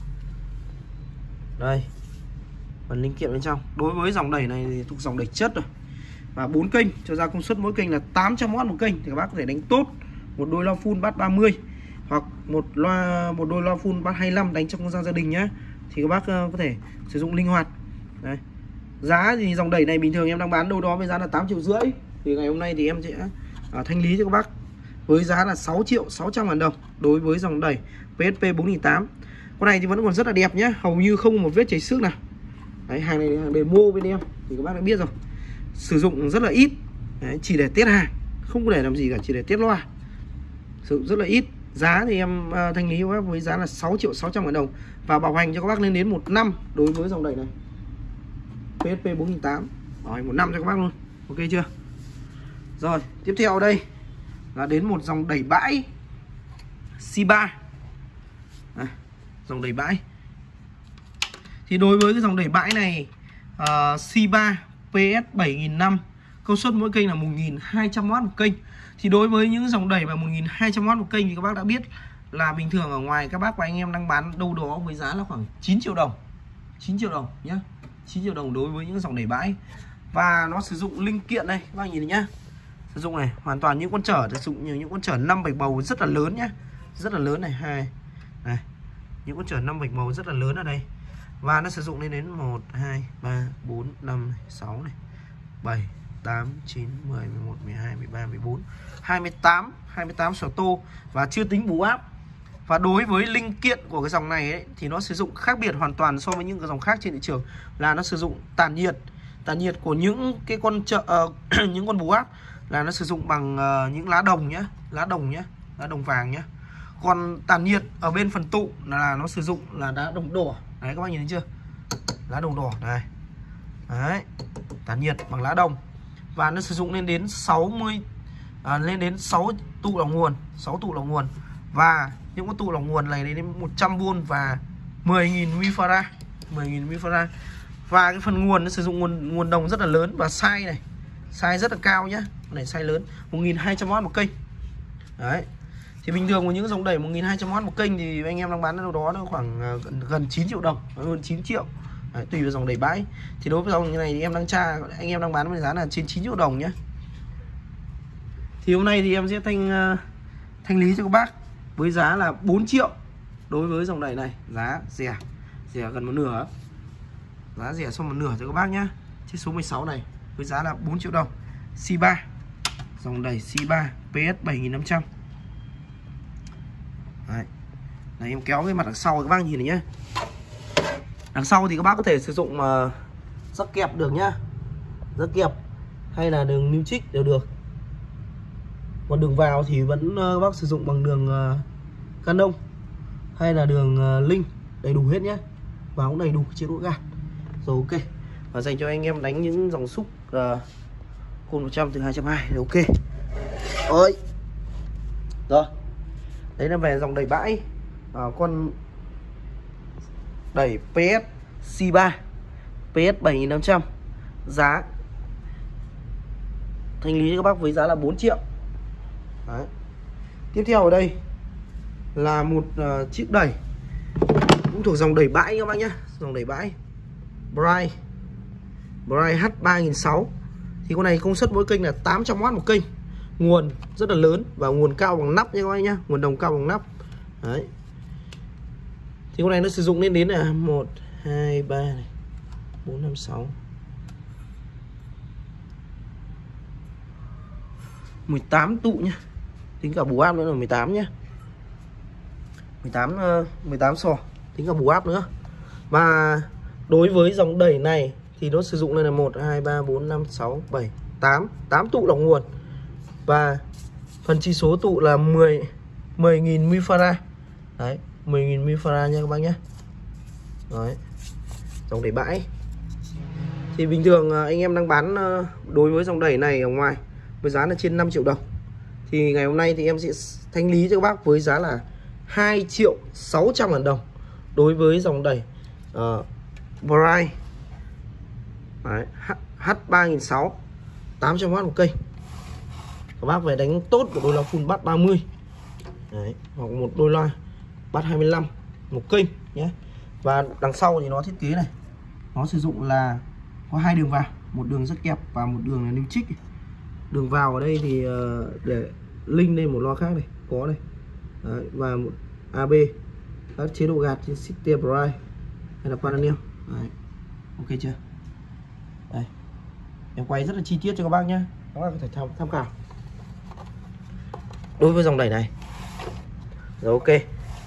Đây. Phần linh kiện bên trong. Đối với dòng đẩy này thì thuộc dòng đẩy chất rồi. Và bốn kênh, cho ra công suất mỗi kênh là tám trăm oát một kênh, thì các bác có thể đánh tốt một đôi loa full bass ba mươi hoặc một loa một đôi loa full bass hai mươi lăm đánh trong không gian gia đình nhá. Thì các bác có thể sử dụng linh hoạt. Đấy. Giá thì dòng đẩy này bình thường em đang bán đâu đó với giá là tám triệu rưỡi. Thì ngày hôm nay thì em sẽ uh, thanh lý cho các bác với giá là sáu triệu sáu trăm ngàn đồng đối với dòng đẩy pê ét pê bốn nghìn tám trăm. Con này thì vẫn còn rất là đẹp nhé, hầu như không một vết chảy xước nào. Đấy, hàng này hàng demo bên em thì các bác đã biết rồi, sử dụng rất là ít. Đấy, chỉ để test hàng, không có để làm gì cả, chỉ để test loa, sử dụng rất là ít. Giá thì em uh, thanh lý cho các bác với giá là sáu triệu sáu trăm ngàn đồng và bảo hành cho các bác lên đến một năm đối với dòng đẩy này pê ét pê bốn nghìn tám trăm, bảo hành một năm cho các bác luôn, ok chưa? Rồi tiếp theo đây là đến một dòng đẩy bãi xê ba. À, dòng đẩy bãi thì đối với cái dòng đẩy bãi này uh, xê ba pê ét bảy nghìn năm trăm, công suất mỗi kênh là một nghìn hai trăm oát một kênh. Thì đối với những dòng đẩy mà một nghìn hai trăm oát một kênh thì các bác đã biết là bình thường ở ngoài các bác và anh em đang bán đâu đó với giá là khoảng chín triệu đồng. chín triệu đồng nhá. chín triệu đồng đối với những dòng đẩy bãi. Và nó sử dụng linh kiện đây, các bác nhìn nhá. Sử dụng này, hoàn toàn những con trở, sử dụng nhiều những con trở năm bạch bầu rất là lớn nhá. Rất là lớn này, hai. Này. Những con trở năm bạch bầu rất là lớn ở đây. Và nó sử dụng lên đến một, hai, ba, bốn, năm, sáu này, bảy, tám, chín, mười, mười một, mười hai, mười ba, mười bốn, hai mươi tám, hai mươi tám sò tô và chưa tính bù áp. Và đối với linh kiện của cái dòng này ấy, thì nó sử dụng khác biệt hoàn toàn so với những cái dòng khác trên thị trường, là nó sử dụng tản nhiệt. Tản nhiệt của những cái con chợ uh, những con bù áp là nó sử dụng bằng uh, những lá đồng nhá, lá đồng nhá, lá đồng vàng nhá. Còn tản nhiệt ở bên phần tụ là nó sử dụng là lá đồng đỏ. Đấy các bác nhìn thấy chưa? Lá đồng đỏ này. Đấy. Tản nhiệt bằng lá đồng. Và nó sử dụng lên đến sáu mươi à, lên đến sáu tụ lọc nguồn, sáu tụ lọc nguồn. Và những con tụ lọc nguồn này đến một trăm vôn và mười nghìn mF, mười nghìn mF. Và cái phần nguồn nó sử dụng nguồn nguồn đồng rất là lớn và size này, size rất là cao nhá. Này size lớn, một nghìn hai trăm oát một kênh. Đấy. Thì bình thường của những dòng đẩy một nghìn hai trăm oát một kênh thì anh em đang bán đâu đó nó khoảng gần, gần chín triệu đồng, hơn chín triệu. Đấy, tùy vào dòng đẩy bãi. Thì đối với dòng như này thì em đang tra, anh em đang bán với giá là trên chín triệu đồng nhé. Thì hôm nay thì em sẽ thanh uh, thanh lý cho các bác với giá là bốn triệu. Đối với dòng đẩy này giá rẻ, rẻ gần một nửa, giá rẻ xong một nửa cho các bác nhá. Chiếc số mười sáu này với giá là bốn triệu đồng. xê ba, dòng đẩy xê ba pê ét bảy nghìn năm trăm. Đấy. Này em kéo cái mặt đằng sau các bác nhìn này nhé. Đằng sau thì các bác có thể sử dụng uh, rắc kẹp được nhá, rắc kẹp hay là đường new trích đều được. Còn đường vào thì vẫn uh, các bác sử dụng bằng đường uh, Canon hay là đường uh, Link, đầy đủ hết nhé. Và cũng đầy đủ chế độ gạt. Rồi ok. Và dành cho anh em đánh những dòng xúc uh, khôn một trăm từ hai trăm hai mươi ok. Ơi. Rồi. Đấy là về dòng đẩy bãi à, con đẩy pê ét xê ba pê ét bảy nghìn năm trăm. Giá thanh lý cho các bác với giá là bốn triệu. Đấy. Tiếp theo ở đây là một uh, chiếc đẩy cũng thuộc dòng đẩy bãi các bác nhé. Dòng đẩy bãi Bright Bright H ba nghìn sáu trăm. Thì con này công suất mỗi kênh là tám trăm oát một kênh. Nguồn rất là lớn và nguồn cao bằng nắp nha các bác nhá, nguồn đồng cao bằng nắp. Đấy. Thì con này nó sử dụng lên đến là một, hai, ba, bốn, năm, sáu, mười tám tụ nhá. Tính cả bù áp nữa là mười tám nhá. mười tám mười tám sò, tính cả bù áp nữa. Và đối với dòng đẩy này thì nó sử dụng lên là một, hai, ba, bốn, năm, sáu, bảy, tám, tám tụ lọc nguồn. Và phần chỉ số tụ là mười nghìn mF. Đấy, mười nghìn mF nha các bác nhé. Đấy. Dòng đẩy bãi. Thì bình thường anh em đang bán đối với dòng đẩy này ở ngoài với giá là trên năm triệu đồng. Thì ngày hôm nay thì em sẽ thanh lý cho các bác với giá là hai triệu sáu trăm ngàn đồng. Đối với dòng đẩy uh, Bright Đấy, H ba nghìn sáu trăm, tám trăm oát một cây. Các bác về đánh tốt một đôi loa full bass ba mươi. Đấy, hoặc một đôi loa bass hai mươi lăm một kênh nhé. Và đằng sau thì nó thiết kế này, nó sử dụng là có hai đường vào, một đường rất kẹp và một đường là new trích. Đường vào ở đây thì uh, để link lên một loa khác này, có này. Đấy, và một a bê, các chế độ gạt trên Sister Bright hay là Panel. Đấy. Ok chưa? Đây. Em quay rất là chi tiết cho các bác nhé, các bác có thể tham, tham khảo đối với dòng đẩy này. Rồi ok.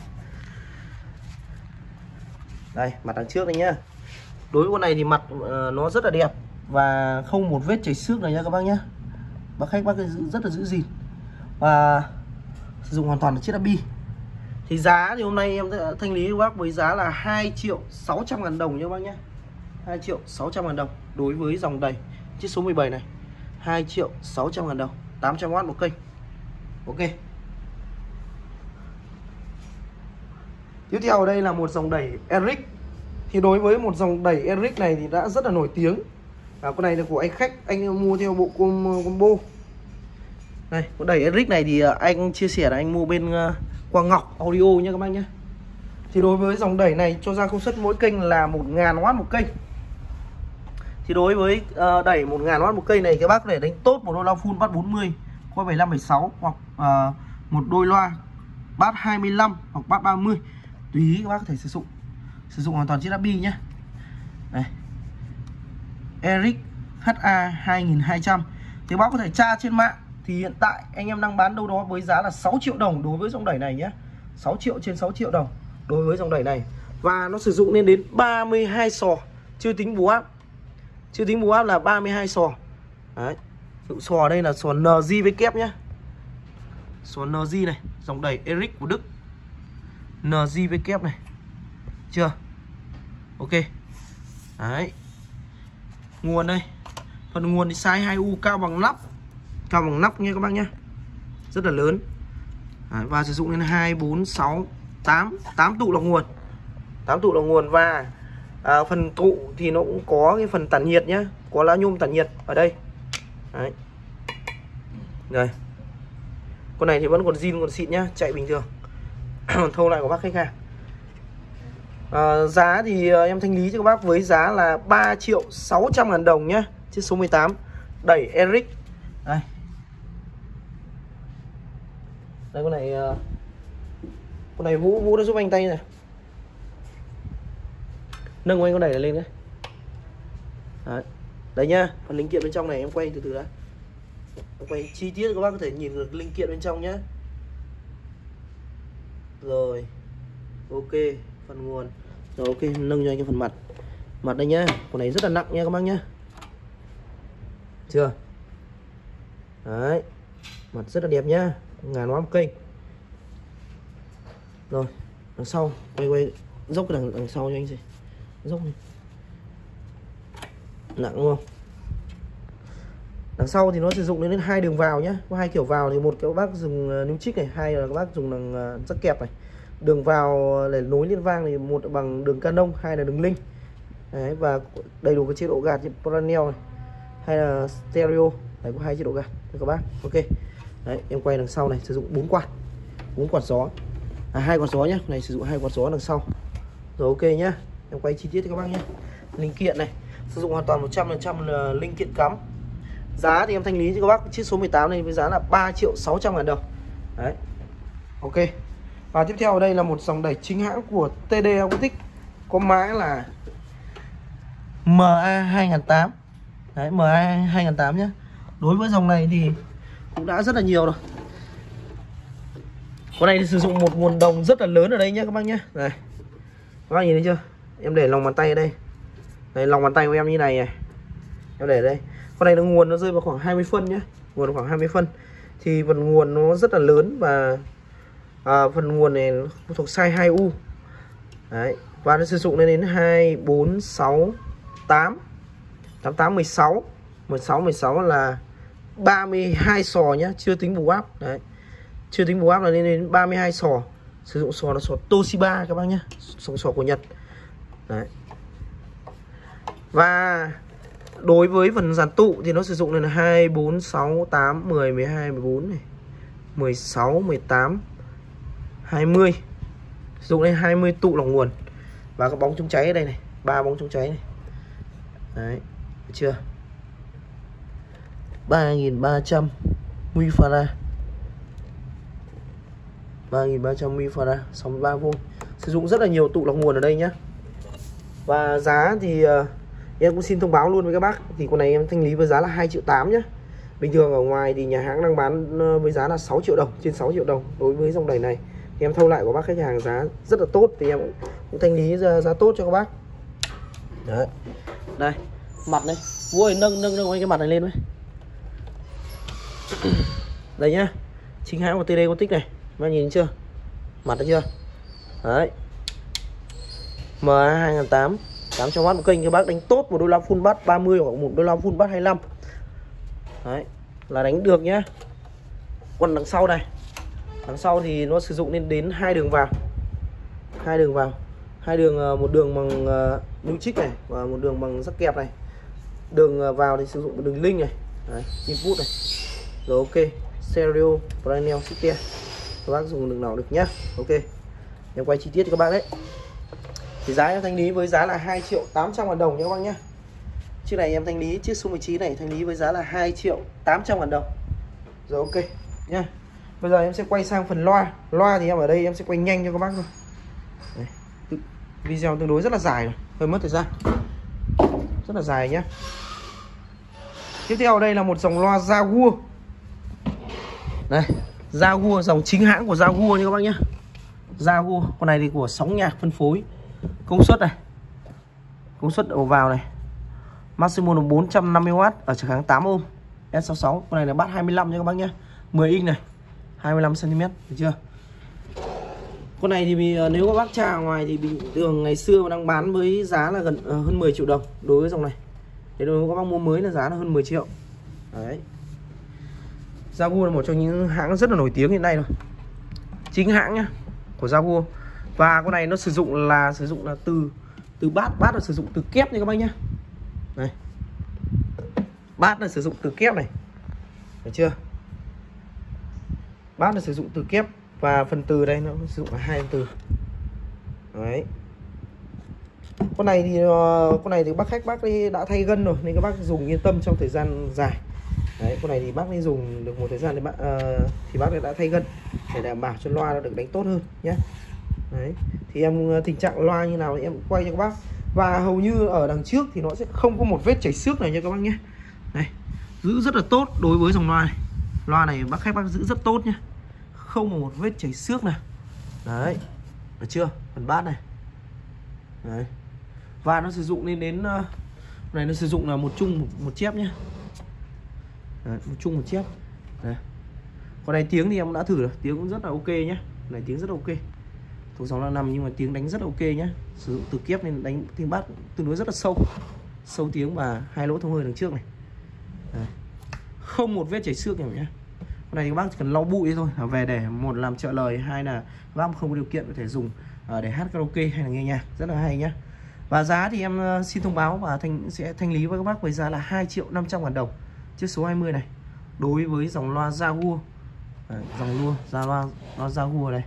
Đây, mặt đằng trước này nhá. Đối với con này thì mặt uh, nó rất là đẹp và không một vết chảy xước này nha các bác nhé. Bác khách bác rất là giữ gìn và sử dụng hoàn toàn là chiếc áp bi. Thì giá thì hôm nay em sẽ thanh lý các bác với giá là hai triệu sáu trăm ngàn đồng nha các bác nhé. hai triệu sáu trăm ngàn đồng đối với dòng đẩy chiếc số mười bảy này. hai triệu sáu trăm ngàn đồng, tám trăm oát một kênh. Ok. Tiếp theo ở đây là một dòng đẩy Eric. Thì đối với một dòng đẩy Eric này thì đã rất là nổi tiếng. À, con này là của anh khách, anh mua theo bộ combo. Đây, con đẩy Eric này thì anh chia sẻ là anh mua bên uh, Quang Ngọc Audio nha các bác nhé. Thì đối với dòng đẩy này cho ra công suất mỗi kênh là một nghìn oát một kênh. Thì đối với uh, đẩy một nghìn oát một kênh này các bác có thể đánh tốt một đôi loa full bass bốn mươi, qua bảy mươi lăm bảy mươi sáu hoặc uh, một đôi loa bass hai mươi lăm hoặc bass ba mươi. Tùy các bác có thể sử dụng. Sử dụng hoàn toàn chiếc áp bi nhé. Đây. Eric hát a hai nghìn hai trăm. Thì bác có thể tra trên mạng. Thì hiện tại anh em đang bán đâu đó với giá là sáu triệu đồng đối với dòng đẩy này nhé. sáu triệu trên sáu triệu đồng đối với dòng đẩy này. Và nó sử dụng lên đến ba mươi hai sò, chưa tính bù áp. Chưa tính bù áp là ba mươi hai sò. Đấy. Sò ở đây là sò en giê với kép nhá. Sò en giê này, dòng đẩy Eric của Đức. en giê với kép này. Chưa? Ok. Đấy. Nguồn đây. Phần nguồn thì size hai U cao bằng nắp. Cao bằng nắp nha các bác nhá. Rất là lớn. Đấy, và sử dụng đến hai, bốn, sáu, tám, tám tụ lọc nguồn. tám tụ lọc nguồn và à, phần tụ thì nó cũng có cái phần tản nhiệt nhá, có lá nhôm tản nhiệt ở đây. Đấy. Đây. Con này thì vẫn còn zin còn xịn nhá, chạy bình thường. Thâu lại của bác khách hàng. À, giá thì uh, em thanh lý cho các bác với giá là ba triệu sáu trăm ngàn đồng nhá. Chiếc số mười tám đẩy Eric. Đây. Đây con này uh, con này Vũ Vũ đã giúp anh tay này. Nâng anh con đẩy lên đấy. Đấy. Đấy nhá, phần linh kiện bên trong này em quay từ từ đã. Em quay chi tiết các bác có thể nhìn được linh kiện bên trong nhá. Rồi. Ok, phần nguồn. Rồi ok, nâng cho anh cái phần mặt. Mặt đây nhá, con này rất là nặng nha các bác nhá. Chưa? Đấy. Mặt rất là đẹp nhá, ngàn hóa một kênh. Rồi, đằng sau quay quay dốc cái đằng đằng sau cho anh xem. Dốc này. Nặng đúng không? Đằng sau thì nó sử dụng đến hai đường vào nhá, có hai kiểu vào thì một các bác dùng níu chích này, hai là các bác dùng đằng rắc kẹp này. Đường vào để nối liên vang thì một bằng đường canon, hai là đường link. Đấy, và đầy đủ cái chế độ gạt như Paranel này hay là stereo. Đấy, có hai chế độ gạt cho các bác. Ok. Đấy, em quay đằng sau này sử dụng bốn quạt. bốn quạt gió. À hai quạt gió nhá, này sử dụng hai quạt gió đằng sau. Rồi ok nhá. Em quay chi tiết cho các bác nhé. Linh kiện này sử dụng hoàn toàn một trăm phần trăm là linh kiện cắm. Giá thì em thanh lý cho các bác chiếc số mười tám này với giá là ba triệu sáu trăm ngàn đồng. Đấy. Ok. Và tiếp theo ở đây là một dòng đẩy chính hãng của tê đê Acoustic, có mã là M A hai không không tám. Đấy, M A hai không không tám nhé. Đối với dòng này thì cũng đã rất là nhiều rồi. Con này thì sử dụng một nguồn đồng rất là lớn ở đây nhé các bác nhé. Này. Các bác nhìn thấy chưa? Em để lòng bàn tay ở đây. Đây, lòng bàn tay của em như này này. Em để ở đây. Con này nó nguồn nó rơi vào khoảng hai mươi phân nhé. Nguồn khoảng hai mươi phân. Thì phần nguồn nó rất là lớn và à, phần nguồn này thuộc size hai U. Đấy. Và nó sử dụng lên đến hai, bốn, sáu, tám, tám, tám, mười sáu. mười sáu, mười sáu là ba mươi hai sò nhá, chưa tính bù áp. Đấy. Chưa tính bù áp là lên đến ba mươi hai sò. Sử dụng sò là sò Toshiba các bác nhá, sò, sò của Nhật. Đấy. Và đối với phần dàn tụ thì nó sử dụng lên là hai, bốn, sáu, tám, mười, mười hai, mười bốn này, mười sáu, mười tám, hai mươi. Sử dụng lên hai mươi tụ lọc nguồn. Và cái bóng chống cháy ở đây này, ba bóng chống cháy này. Đấy, được chưa? ba nghìn ba trăm microfarad. ba nghìn ba trăm microfarad, sáu mươi ba vôn. Sử dụng rất là nhiều tụ lọc nguồn ở đây nhá. Và giá thì uh, em cũng xin thông báo luôn với các bác. Thì con này em thanh lý với giá là hai triệu tám nhá. Bình thường ở ngoài thì nhà hãng đang bán với giá là sáu triệu đồng, trên sáu triệu đồng. Đối với dòng đẩy này thì em thâu lại của bác khách hàng giá rất là tốt. Thì em cũng thanh lý giá, giá tốt cho các bác. Đấy. Đây, mặt này. Vũ ơi, nâng nâng nâng cái mặt này lên với. Đây nhá. Chính hãng của tê đê Acoustic này. Các bạn nhìn chưa? Mặt thấy chưa? Đấy. M A hai không không tám, tám trăm oát một kênh. Các bác đánh tốt một đôi loa full bass ba mươi hoặc một đôi loa full bass hai mươi lăm. Đấy, là đánh được nhá. Còn đằng sau này, đằng sau thì nó sử dụng lên đến hai đường vào. Hai đường vào. Hai đường, một đường bằng níu chích này và một đường bằng rắc kẹp này. Đường vào thì sử dụng đường link này. Đấy, input này. Rồi ok, stereo, Paranel, System. Các bác dùng đường nào được nhá. Ok. Em quay chi tiết cho các bác đấy. Thì giá em thanh lý với giá là hai triệu tám trăm ngàn đồng nhé các bác nhé. Chiếc này em thanh lý, chiếc số mười chín này thanh lý với giá là hai triệu tám trăm ngàn đồng. Rồi ok nhá. Bây giờ em sẽ quay sang phần loa. Loa thì em ở đây em sẽ quay nhanh cho các bác thôi. Đấy. Video tương đối rất là dài rồi, hơi mất thời gian. Rất là dài nhá. Tiếp theo ở đây là một dòng loa Jaguar. Đây, Jaguar, dòng chính hãng của Jaguar nha các bác nhé. Jaguar, con này thì của Sóng Nhạc phân phối. Công suất này, công suất đầu vào này, maximum là bốn trăm năm mươi oát ở trở kháng tám ohm. S sáu sáu con này là bát hai mươi lăm nha các bác nhé, mười inch này, hai mươi lăm xăng ti mét, được chưa? Con này thì nếu các bác tra ở ngoài thì bình thường ngày xưa đang bán với giá là gần uh, hơn mười triệu đồng đối với dòng này. Thế đối với các bác mua mới là giá là hơn mười triệu. Đấy. Jaguar là một trong những hãng rất là nổi tiếng hiện nay rồi. Chính hãng nhá của Jaguar. Và con này nó sử dụng là sử dụng là từ từ bát, bát là sử dụng từ kép nha các bác nhá. Này. Bát là sử dụng từ kép này. Được chưa? Bát là sử dụng từ kép và phần từ đây nó sử dụng là hai phần từ. Đấy. Con này thì con này thì bác khách bác đi đã thay gân rồi nên các bác dùng yên tâm trong thời gian dài. Đấy, con này thì bác đi dùng được một thời gian thì bác uh, thì bác đã thay gân để đảm bảo cho loa nó được đánh tốt hơn nhé. Đấy, thì em tình trạng loa như nào thì em quay cho các bác. Và hầu như ở đằng trước thì nó sẽ không có một vết chảy xước này nha các bác nhé. Đây, giữ rất là tốt đối với dòng loa này. Loa này bác khách bác giữ rất tốt nhé, không có một vết chảy xước này. Đấy, được chưa? Phần bát này. Đấy. Và nó sử dụng lên đến uh, này nó sử dụng là một chung một, một chép nhé. Đấy, một chung một chép. Đấy. Còn này tiếng thì em cũng đã thử rồi, tiếng cũng rất là ok nhé. Này tiếng rất là ok. Thuộc dòng là năm nhưng mà tiếng đánh rất là ok nhé. Sử dụng từ kép nên đánh tiếng bát tương đối rất là sâu. Sâu tiếng và hai lỗ thông hơi đằng trước này. Đấy. Không một vết chảy xước nhỉ nhé. Con này các bác chỉ cần lau bụi thôi là về để một làm trợ lời, hai là bác không có điều kiện có thể dùng để hát karaoke hay là nghe nhạc, rất là hay nhé. Và giá thì em xin thông báo và thanh sẽ thanh lý với các bác với giá là hai triệu năm trăm ngàn đồng chiếc số hai mươi này đối với dòng loa Jaguar. Đấy, dòng loa ra loa loa Jaguar này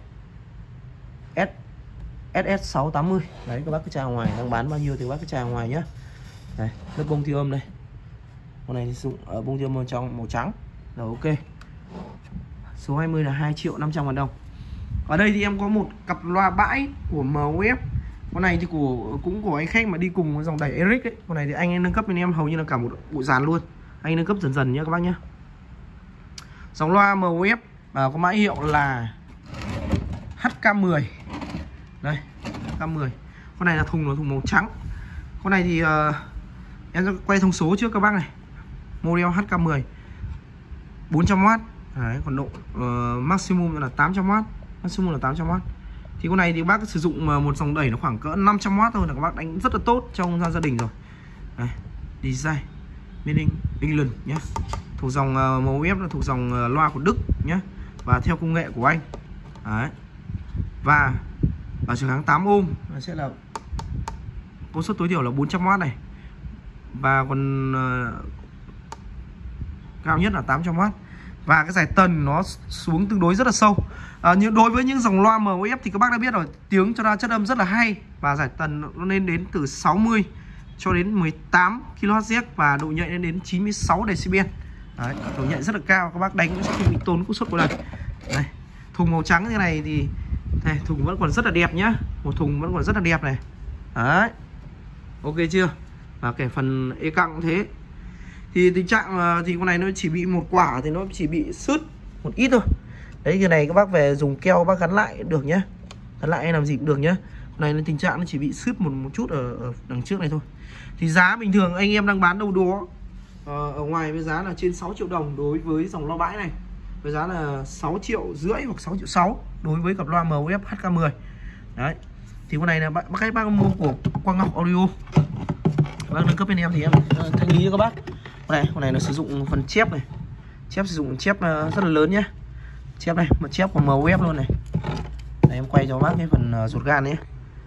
S SS sáu tám mươi. Đấy, các bác cứ tra ngoài đang bán bao nhiêu thì các bác cứ tra ngoài nhé. Đây, lớp bông tiêu âm đây. Con này thì sử dụng ở bông tiêu âm trong màu trắng. Rồi ok. Số hai mươi là hai triệu năm trăm ngàn đồng. Ở đây thì em có một cặp loa bãi của em u ép. Con này thì của cũng của anh khách mà đi cùng với dòng đẩy Eric ấy. Con này thì anh ấy nâng cấp bên em hầu như là cả một bộ dàn luôn. Anh nâng cấp dần dần nhé các bác nhé. Dòng loa em u ép và có mã hiệu là H K mười. Đây, H K mười. Con này là thùng là thùng màu trắng. Con này thì uh, em sẽ quay thông số trước các bác này. Model H K mười bốn trăm oát. Đấy, còn độ uh, maximum là tám trăm oát. Maximum là tám trăm oát. Thì con này thì bác sử dụng một dòng đẩy nó khoảng cỡ năm trăm oát thôi là các bác đánh rất là tốt trong gia đình rồi. Đây, design made in England nhé. Thuộc dòng uh, em u ép là thuộc dòng uh, loa của Đức nhé. Và theo công nghệ của anh. Đấy. Và ở trở kháng tám ohm nó sẽ là công suất tối thiểu là bốn trăm oát này. Và còn uh, cao nhất là tám trăm oát. Và cái giải tần nó xuống tương đối rất là sâu. À, như đối với những dòng loa em u ép thì các bác đã biết rồi, tiếng cho ra chất âm rất là hay. Và giải tần nó lên đến từ sáu mươi cho đến mười tám ki lô héc và độ nhạy lên đến chín mươi sáu decibel. Đấy, độ nhạy rất là cao, các bác đánh nó sẽ không bị tốn công suất của này. Đây, thùng màu trắng như này thì này, thùng vẫn còn rất là đẹp nhá. Một thùng vẫn còn rất là đẹp này. Đấy. Ok chưa? Và cái phần e căng cũng thế. Thì tình trạng thì con này nó chỉ bị một quả thì nó chỉ bị sứt một ít thôi. Đấy, cái này các bác về dùng keo bác gắn lại được nhá. Gắn lại hay làm gì cũng được nhá. Con này nó tình trạng nó chỉ bị sứt một một chút ở, ở đằng trước này thôi. Thì giá bình thường anh em đang bán đâu đó ờ, ở ngoài với giá là trên sáu triệu đồng đối với dòng loa bãi này. Với giá là sáu triệu rưỡi hoặc sáu triệu sáu đối với cặp loa em u ép H K mười. Đấy. Thì con này là bác khách bác mua của Quang Ngọc Audio. Bác nâng cấp bên em thì em uh, thanh lý cho các bác. Con này, con này nó sử dụng phần chép này. Chép sử dụng chép uh, rất là lớn nhé. Chép này, một chép của em u ép luôn này. Đây, em quay cho bác cái phần uh, ruột gan nhé.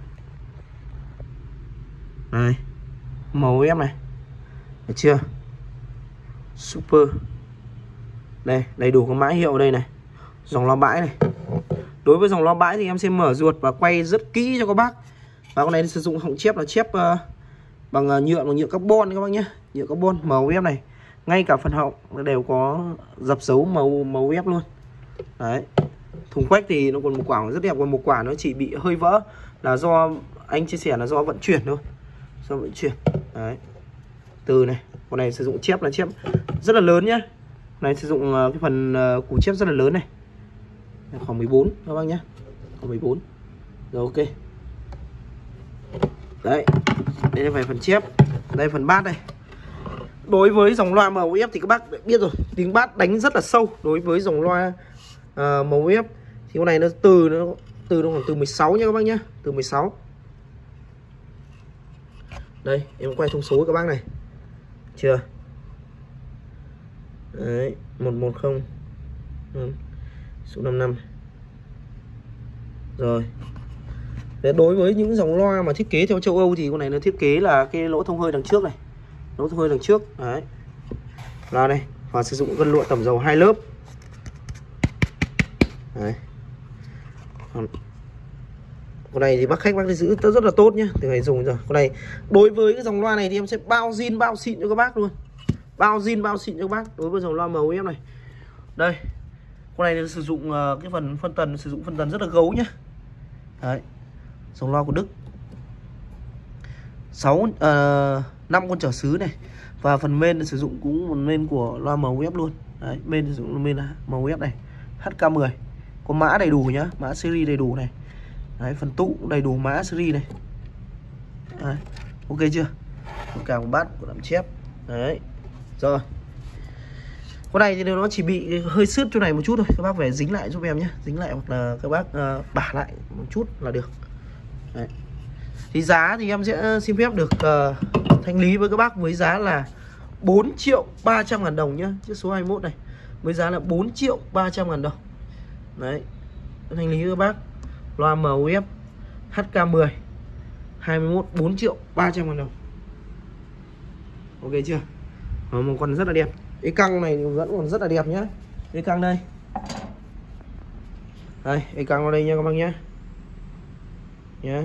Đây, em u ép này. Được chưa? Super. Đây, đầy đủ các mã hiệu ở đây này. Dòng loa bãi này. Đối với dòng loa bãi thì em sẽ mở ruột và quay rất kỹ cho các bác. Và con này sử dụng họng chép là chép uh, bằng uh, nhựa bằng nhựa carbon các bác nhé. Nhựa carbon em u ép này. Ngay cả phần họng nó đều có dập dấu màu em u ép luôn. Đấy. Thùng quách thì nó còn một quả rất đẹp, còn một quả nó chỉ bị hơi vỡ là do anh chia sẻ là do vận chuyển thôi. Do vận chuyển. Đấy. Từ này, con này sử dụng chép là chép rất là lớn nhá. Này sử dụng uh, cái phần uh, củ chép rất là lớn này. Khoảng mười bốn các bác nhé. Khoảng mười bốn. Rồi ok. Đấy. Đây là về phần chép. Đây phần bát đây. đối với dòng loa em ép thì các bác đã biết rồi, tiếng bass đánh rất là sâu. Đối với dòng loa uh, em ép thì con này nó từ nó từ nó khoảng từ mười sáu nha các bác nhá, từ mười sáu. Đây em quay thông số các bác này, chưa? Đấy, một một không số năm năm. Rồi. Để đối với những dòng loa mà thiết kế theo châu Âu thì con này nó thiết kế là cái lỗ thông hơi đằng trước này, lỗ thông hơi đằng trước đấy, loa này, và sử dụng gân lụa tẩm dầu hai lớp đấy. Còn con này thì bác khách bác đi giữ rất là tốt nhá, từ ngày dùng rồi. Con này đối với cái dòng loa này thì em sẽ bao zin bao xịn cho các bác luôn, bao zin bao xịn cho các bác đối với dòng loa em ép này. Đây, con này thì sử dụng uh, cái phần phân tần, sử dụng phân tần rất là gấu nhá. Đấy, dòng loa của Đức, sáu uh, năm con trở xứ này, và phần main sử dụng cũng phần main của loa em ép luôn. Đấy, main sử dụng main là em ép này, H K mười, có mã đầy đủ nhá, mã series đầy đủ này. Đấy, phần tụ cũng đầy đủ mã series này. Đấy, ok chưa? Một cả một bát của làm chép. Đấy, rồi. Con này thì nó chỉ bị hơi xước chỗ này một chút thôi, các bác phải dính lại giúp em nhé, dính lại hoặc là các bác uh, bả lại một chút là được. Đấy. Thì giá thì em sẽ xin phép được uh, thanh lý với các bác với giá là bốn triệu ba trăm ngàn đồng nhá, chiếc số hai mươi mốt này với giá là bốn triệu ba trăm ngàn đồng. Đấy, thanh lý với các bác loa em ép H K mười hai mươi mốt bốn triệu ba trăm ngàn đồng. Ok chưa? Đó, một con rất là đẹp. Cái căng này vẫn còn rất là đẹp nhá. Cái căng đây. Đây, cái căng vào đây nha các bác nhá. Nhá.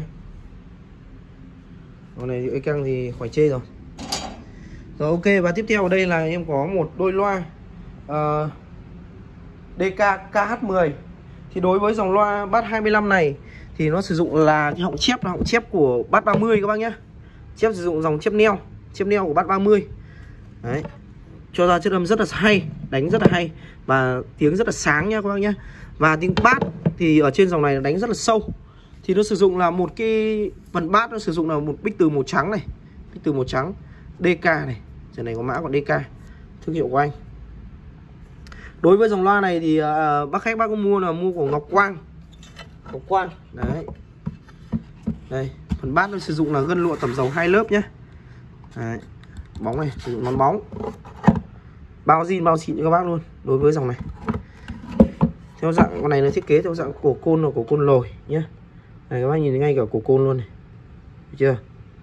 Con này cái căng thì khỏi chê rồi. Rồi ok, và tiếp theo ở đây là em có một đôi loa uh, đê ca K H mười. Thì đối với dòng loa bass hai mươi lăm này thì nó sử dụng là cái họng chép là họng chép của bass ba mươi các bác nhá. Chép sử dụng dòng chép neo, chép neo của bass ba mươi. Đấy, cho ra chất âm rất là hay, đánh rất là hay và tiếng rất là sáng nha các bác nhé. Và tiếng bass thì ở trên dòng này đánh rất là sâu. Thì nó sử dụng là một cái phần bass, nó sử dụng là một bích từ màu trắng này, bích từ màu trắng đê ca này, trên này có mã của đê ca, thương hiệu của anh. Đối với dòng loa này thì uh, bác khách bác có mua là mua của Ngọc Quang, Ngọc Quang đấy. Đây, phần bass nó sử dụng là gân lụa tẩm dầu hai lớp nhé. Đấy, bóng này sử dụng nón bóng, bao zin bao xịn cho các bác luôn. Đối với dòng này theo dạng con này nó thiết kế theo dạng cổ côn, là cổ côn lồi nhé. Này các bác nhìn thấy ngay cả cổ côn luôn này, được chưa?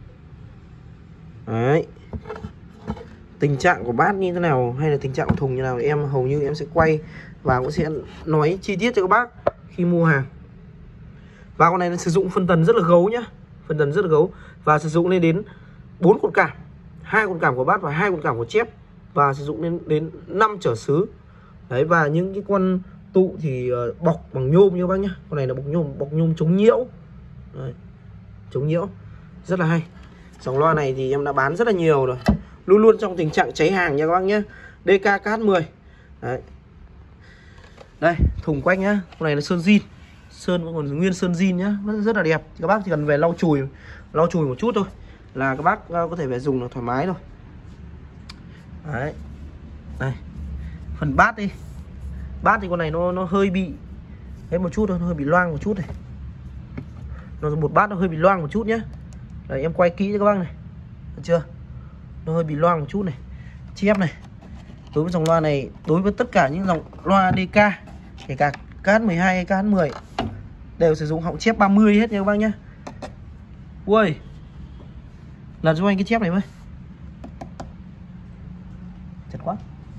Đấy, tình trạng của bát như thế nào hay là tình trạng của thùng như nào thì em hầu như em sẽ quay và cũng sẽ nói chi tiết cho các bác khi mua hàng. Và con này nó sử dụng phân tần rất là gấu nhá, phân tần rất là gấu và sử dụng lên đến bốn con cảm, hai con cảm của bát và hai con cảm của chép, và sử dụng lên đến năm trở xứ. Đấy, và những cái con tụ thì uh, bọc bằng nhôm như các bác nhá. Con này là bọc nhôm, bọc nhôm chống nhiễu. Đấy, chống nhiễu rất là hay. Dòng loa này thì em đã bán rất là nhiều rồi, luôn luôn trong tình trạng cháy hàng nha các bác nhé. đê ca K H mười. Đấy, đây thùng quanh nhá, con này là sơn zin, sơn vẫn còn nguyên sơn zin nhá, rất, rất là đẹp. Các bác chỉ cần về lau chùi, lau chùi một chút thôi là các bác uh, có thể về dùng là thoải mái rồi. Đấy, đây phần bát đi, bát thì con này nó nó hơi bị hết một chút thôi, nó hơi bị loang một chút này, nó một bát nó hơi bị loang một chút nhé. Đấy, em quay kỹ cho các bác này, được chưa? Nó hơi bị loang một chút này, chép này. Đối với dòng loa này, đối với tất cả những dòng loa đê ca, kể cả K H mười hai hay K H mười đều sử dụng họng chép ba mươi hết nha các bác nhé. Ui, lần cho anh cái chép này với, chặt quá.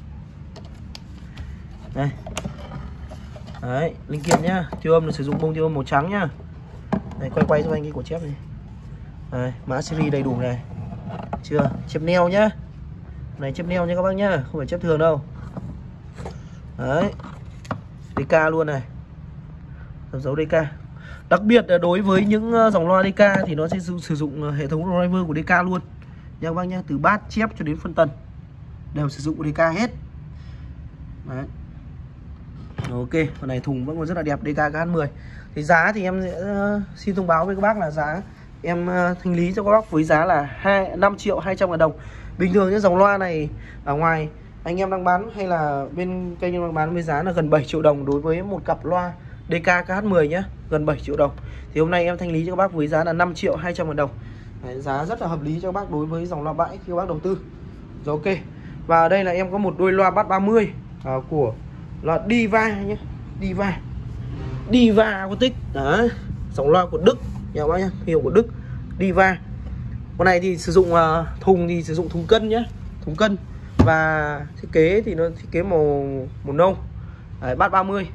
Đây, đấy, linh kiện nhá, tiêu âm là sử dụng bông tiêu âm màu trắng nhá. Đây, quay quay cho anh cái cổ chép này. Đây, mã series đầy đủ này, chưa? Chép neo nhá, này chép neo nha các bác nhá, không phải chép thường đâu. Đấy, đê ca luôn này, dấu đê ca. Đặc biệt là đối với những dòng loa đê ca thì nó sẽ sử dụng hệ thống driver của đê ca luôn nha các bác nhá, từ bass, chép cho đến phân tần đều sử dụng của đê ca hết. Đấy, ok, con này thùng vẫn còn rất là đẹp, đê ca K H mười. Thì giá thì em sẽ xin thông báo với các bác là giá em uh, thanh lý cho các bác với giá là năm triệu hai trăm ngàn đồng. Bình thường những dòng loa này ở ngoài anh em đang bán hay là bên kênh em đang bán với giá là gần bảy triệu đồng đối với một cặp loa đê ca ca hát mười nhá, gần bảy triệu đồng. Thì hôm nay em thanh lý cho các bác với giá là năm triệu hai trăm ngàn đồng. Đấy, giá rất là hợp lý cho các bác đối với dòng loa bãi khi các bác đầu tư. Rồi ok. Và ở đây là em có một đôi loa bass ba mươi uh, của loa Diva nhé. Diva. Diva Acoustic. Đấy, dòng loa của Đức nha các bác nhá, hiệu của Đức. Diva. Con này thì sử dụng uh, thùng thì sử dụng thùng cân nhé, thùng cân. Và thiết kế thì nó thiết kế màu màu nâu. Đấy, bass ba mươi.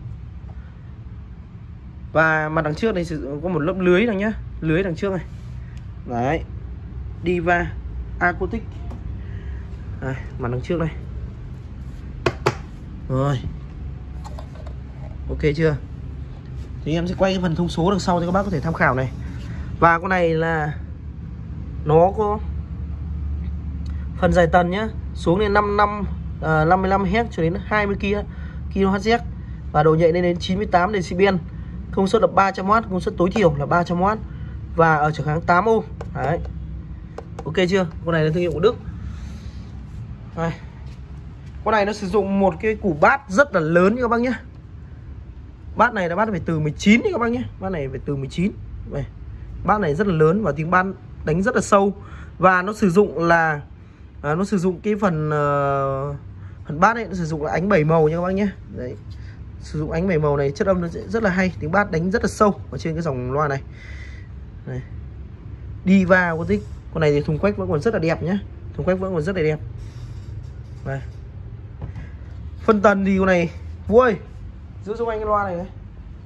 Và mặt đằng trước này sử dụng có một lớp lưới này nhá, lưới đằng trước này. Đấy. Diva Acoustic. Đây, mặt đằng trước đây. Rồi. Ok chưa? Thì em sẽ quay cái phần thông số đằng sau cho các bác có thể tham khảo này. Và con này là nó có phần giải tần nhá, xuống đến năm năm uh, năm mươi lăm héc cho đến hai mươi ki lô héc và độ nhạy lên đến chín mươi tám decibel. Công suất là ba trăm oát, công suất tối thiểu là ba trăm oát và ở trở kháng tám ohm. Đấy. Ok chưa? Con này là thương hiệu của Đức. Đây. Con này nó sử dụng một cái củ bass rất là lớn như các bác nhé. Bass này là bass phải từ mười chín đi các bác nhé. Bass này phải từ mười chín. Đây. Bass này rất là lớn và tiếng bass đánh rất là sâu. Và nó sử dụng là à, nó sử dụng cái phần uh, phần bass này nó sử dụng là ánh bảy màu nha các bác nhé. Đấy. Sử dụng ánh bảy màu này chất âm nó sẽ rất là hay, tiếng bass đánh rất là sâu ở trên cái dòng loa này. Đây. Diva Acoustic. Con này thì thùng quách vẫn còn rất là đẹp nhé. Thùng quách vẫn còn rất là đẹp. Đây. Phân tần thì con này Vũ ơi, giữ giúp anh cái loa này đấy.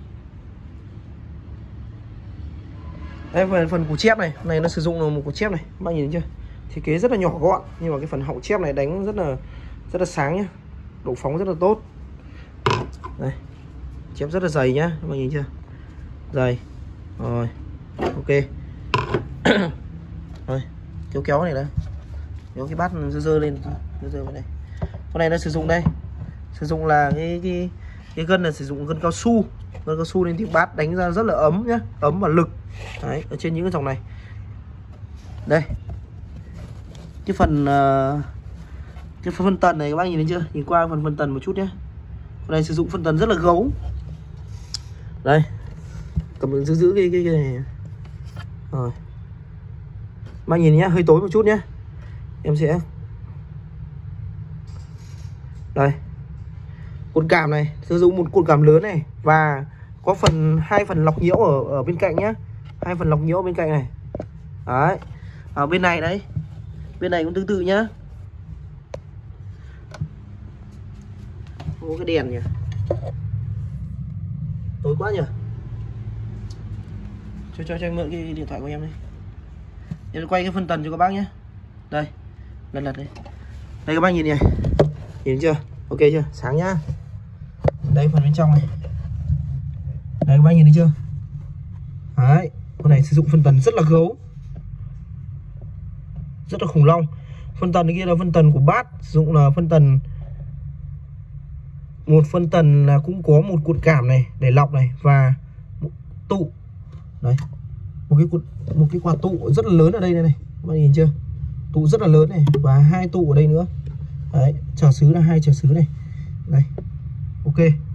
Đây phần phần củ chép này, này nó sử dụng là một củ chép này, các bạn nhìn thấy chưa? Thiết kế rất là nhỏ gọn nhưng mà cái phần hậu chép này đánh rất là rất là sáng nhá. Độ phóng rất là tốt. Đây. Chép rất là dày nhá, các bạn nhìn chưa? Dày. Rồi. Ok. Rồi, kéo kéo này đã. Kéo cái bát dơ dơ lên, dơ dơ bên này. Con này nó sử dụng đây. Sử dụng là cái cái cái gân là sử dụng gân cao su. Gân cao su nên tiếng bass đánh ra rất là ấm nhá, ấm và lực. Đấy, ở trên những cái dòng này. Đây. Cái phần uh, cái phần phân tần này các bác nhìn thấy chưa? Nhìn qua phần phân tần một chút nhé. Con này sử dụng phân tần rất là gấu. Đây. Cầm giữ giữ cái cái cái này. Rồi. Bác nhìn nhá, hơi tối một chút nhé. Em sẽ đây. Cột cảm này, sử dụng một cột cảm lớn này và có phần hai phần lọc nhiễu ở ở bên cạnh nhá. Hai phần lọc nhiễu ở bên cạnh này. Đấy. Ở bên này đấy. Bên này cũng tương tự nhá. Có cái đèn nhỉ. Tối quá nhỉ. Cho cho cho em mượn cái điện thoại của em đi. Em quay cái phân tần cho các bác nhé. Đây. Lần lật đây. Đây các bác nhìn này. Nhìn chưa? Ok chưa? Sáng nhá. Đây phần bên trong này. Đây các bác nhìn thấy chưa? Đấy. Con này sử dụng phân tần rất là gấu. Rất là khủng long. Phân tần kia là phân tần của bass, sử dụng là phân tần một phân tần là cũng có một cuộn cảm này để lọc này và một tụ. Đấy. Một cái cuộn, một cái quạt tụ rất là lớn ở đây này này. Các bạn nhìn chưa? Tụ rất là lớn này và hai tụ ở đây nữa. Đấy, trào xứ là hai trào xứ này. Đây. Ok.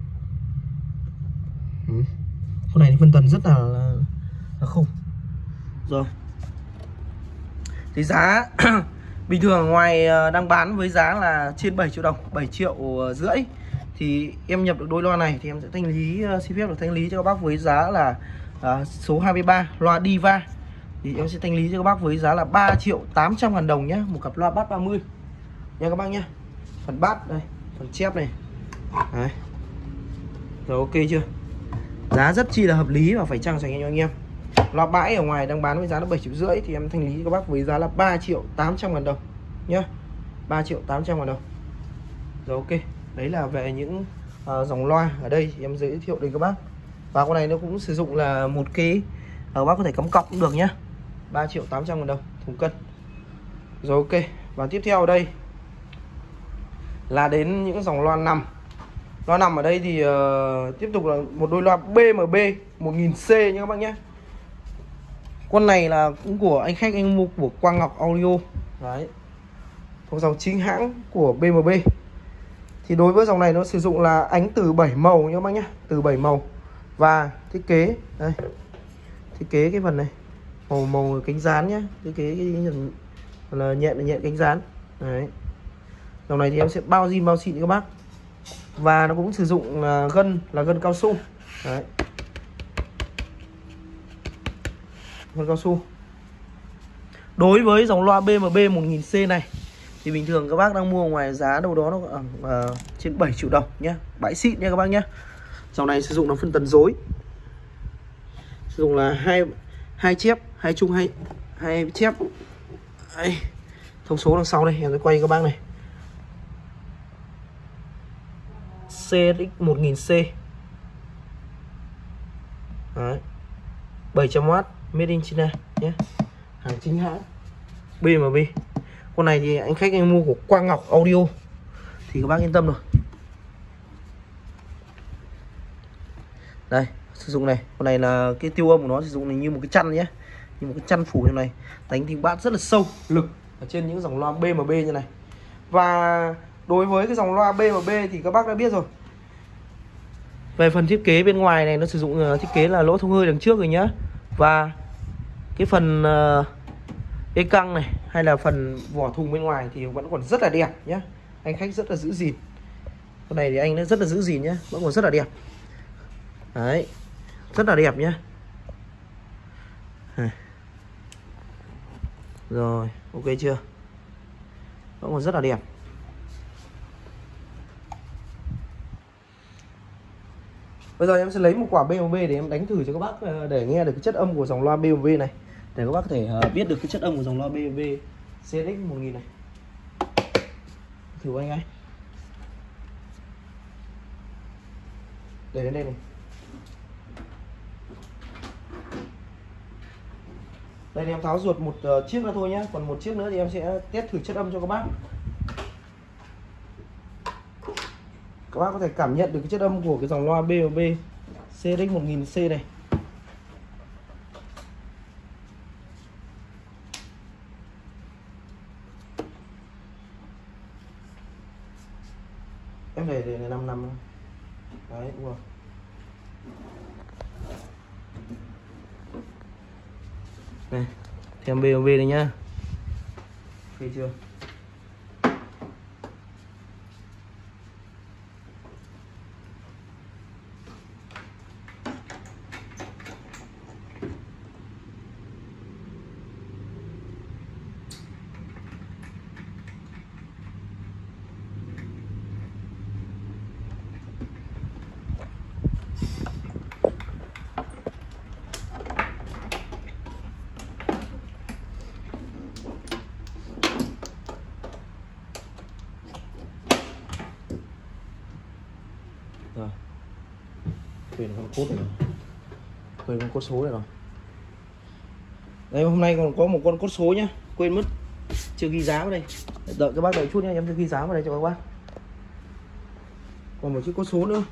Ừ. Con này thì phân tần rất là, là, là khủng. Rồi. Thì giá bình thường ngoài đang bán với giá là trên bảy triệu đồng, bảy triệu rưỡi. Thì em nhập được đôi loa này thì em sẽ thanh lý, xin phép được thanh lý cho các bác với giá là uh, số hai mươi ba, loa Diva. Thì em sẽ thanh lý cho các bác với giá là ba triệu tám trăm ngàn đồng nhé. Một cặp loa bass ba mươi nha các bác nhé. Phần bass đây, phần chép này. Đấy. Rồi ok chưa? Giá rất chi là hợp lý và phải chăng dành cho anh em. Loa bãi ở ngoài đang bán với giá là bảy triệu rưỡi thì em thanh lý cho các bác với giá là ba triệu tám trăm ngàn đồng nhá. ba triệu tám trăm ngàn đồng. Rồi ok. Đấy là về những uh, dòng loa ở đây thì em giới thiệu đến các bác. Và con này nó cũng sử dụng là một cái uh, bác có thể cắm cọc cũng được nhá. ba triệu tám trăm ngàn đồng thùng cân. Rồi ok. Và tiếp theo ở đây là đến những dòng loa nằm. Loa nằm ở đây thì uh, tiếp tục là một đôi loa bê em bê một nghìn C nha các bác nhé. Con này là cũng của anh khách anh mua của Quang Ngọc Audio. Đấy. Thuộc dòng chính hãng của bê em bê. Thì đối với dòng này nó sử dụng là ánh từ bảy màu nhá các bác nhá, từ bảy màu. Và thiết kế đây. Thiết kế cái phần này màu màu cánh dán nhá, thiết kế cái là nhện nhện cánh dán. Đấy. Dòng này thì em sẽ bao zin bao xịn các bác. Và nó cũng sử dụng là gân là gân cao su. Đấy. Gân cao su. Đối với dòng loa bê em bê một nghìn xê này thì bình thường các bác đang mua ngoài giá đâu đó nó ở uh, trên bảy triệu đồng nhé, bãi xịn nha các bác nhé. Dòng này sử dụng là phân tần rối, sử dụng là hai hai chép, hai chung hai hai chép. Đây. Thông số đằng sau đây em sẽ quay các bác này. xê ét ích một nghìn xê. Đấy. bảy trăm oát made in China nhé. Hàng chính hãng bê em bê. Con này thì anh khách anh mua của Quang Ngọc Audio thì các bác yên tâm rồi. Đây, sử dụng này, con này là cái tiêu âm của nó sử dụng này như một cái chăn nhé, như một cái chăn phủ như này, đánh tiếng bass rất là sâu, lực ở trên những dòng loa bê em bê như này. Và đối với cái dòng loa bê em bê thì các bác đã biết rồi. Về phần thiết kế bên ngoài này nó sử dụng thiết kế là lỗ thông hơi đằng trước rồi nhá. Và cái phần uh, ê căng này hay là phần vỏ thùng bên ngoài thì vẫn còn rất là đẹp nhá. Anh khách rất là giữ gìn. Con này thì anh nó rất là giữ gìn nhá, vẫn còn rất là đẹp. Đấy. Rất là đẹp nhá. Rồi, ok chưa? Vẫn còn rất là đẹp. Bây giờ em sẽ lấy một quả bê em bê để em đánh thử cho các bác để nghe được cái chất âm của dòng loa bê em bê này, để các bác có thể biết được cái chất âm của dòng loa bê em bê xê ét ích một nghìn này. Thử anh ấy. Để đến đây này. Đây thì em tháo ruột một uh, chiếc nữa thôi nhé. Còn một chiếc nữa thì em sẽ test thử chất âm cho các bác. Các bác có thể cảm nhận được cái chất âm của cái dòng loa bê em bê xê ét ích một nghìn xê này. Em để để năm năm. Đấy, đúng rồi. Này, thêm bê em bê đây nhá. Ok chưa? Rồi. Quên con cốt này rồi. Quên con cốt số này rồi. Đây hôm nay còn có một con cốt số nhá. Quên mất. Chưa ghi giá vào đây. Đợi các bác đợi chút nhá, em sẽ ghi giá vào đây cho các bác. Còn một chiếc cốt số nữa.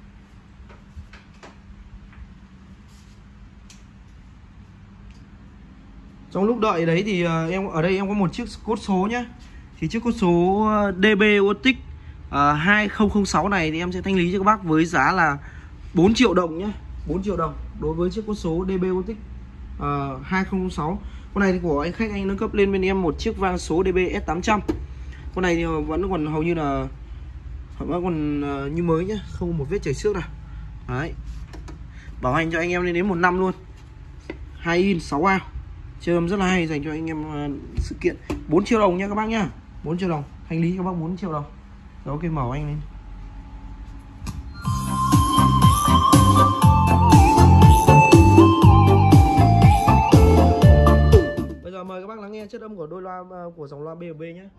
Trong lúc đợi đấy thì uh, em ở đây em có một chiếc cốt số nhá. Thì chiếc cốt số đê bê Autic uh, hai không không sáu này thì em sẽ thanh lý cho các bác với giá là bốn triệu đồng nhá. bốn triệu đồng đối với chiếc cốt số đê bê Autic uh, hai không không sáu. Con này thì của anh khách anh nâng cấp lên bên em một chiếc vang số đê bê ét tám trăm. Con này thì vẫn còn hầu như là vẫn còn uh, như mới nhá, không một vết chảy xước nào. Đấy. Bảo hành cho anh em lên đến một năm luôn. hai in sáu ao. Chơi âm rất là hay dành cho anh em uh, sự kiện. bốn triệu đồng nha các bác nhá. bốn triệu đồng, thanh lý cho bác bốn triệu đồng. Rồi ok, mở anh lên. Bây giờ mời các bác lắng nghe chất âm của đôi loa uh, của dòng loa bê em bê nhé.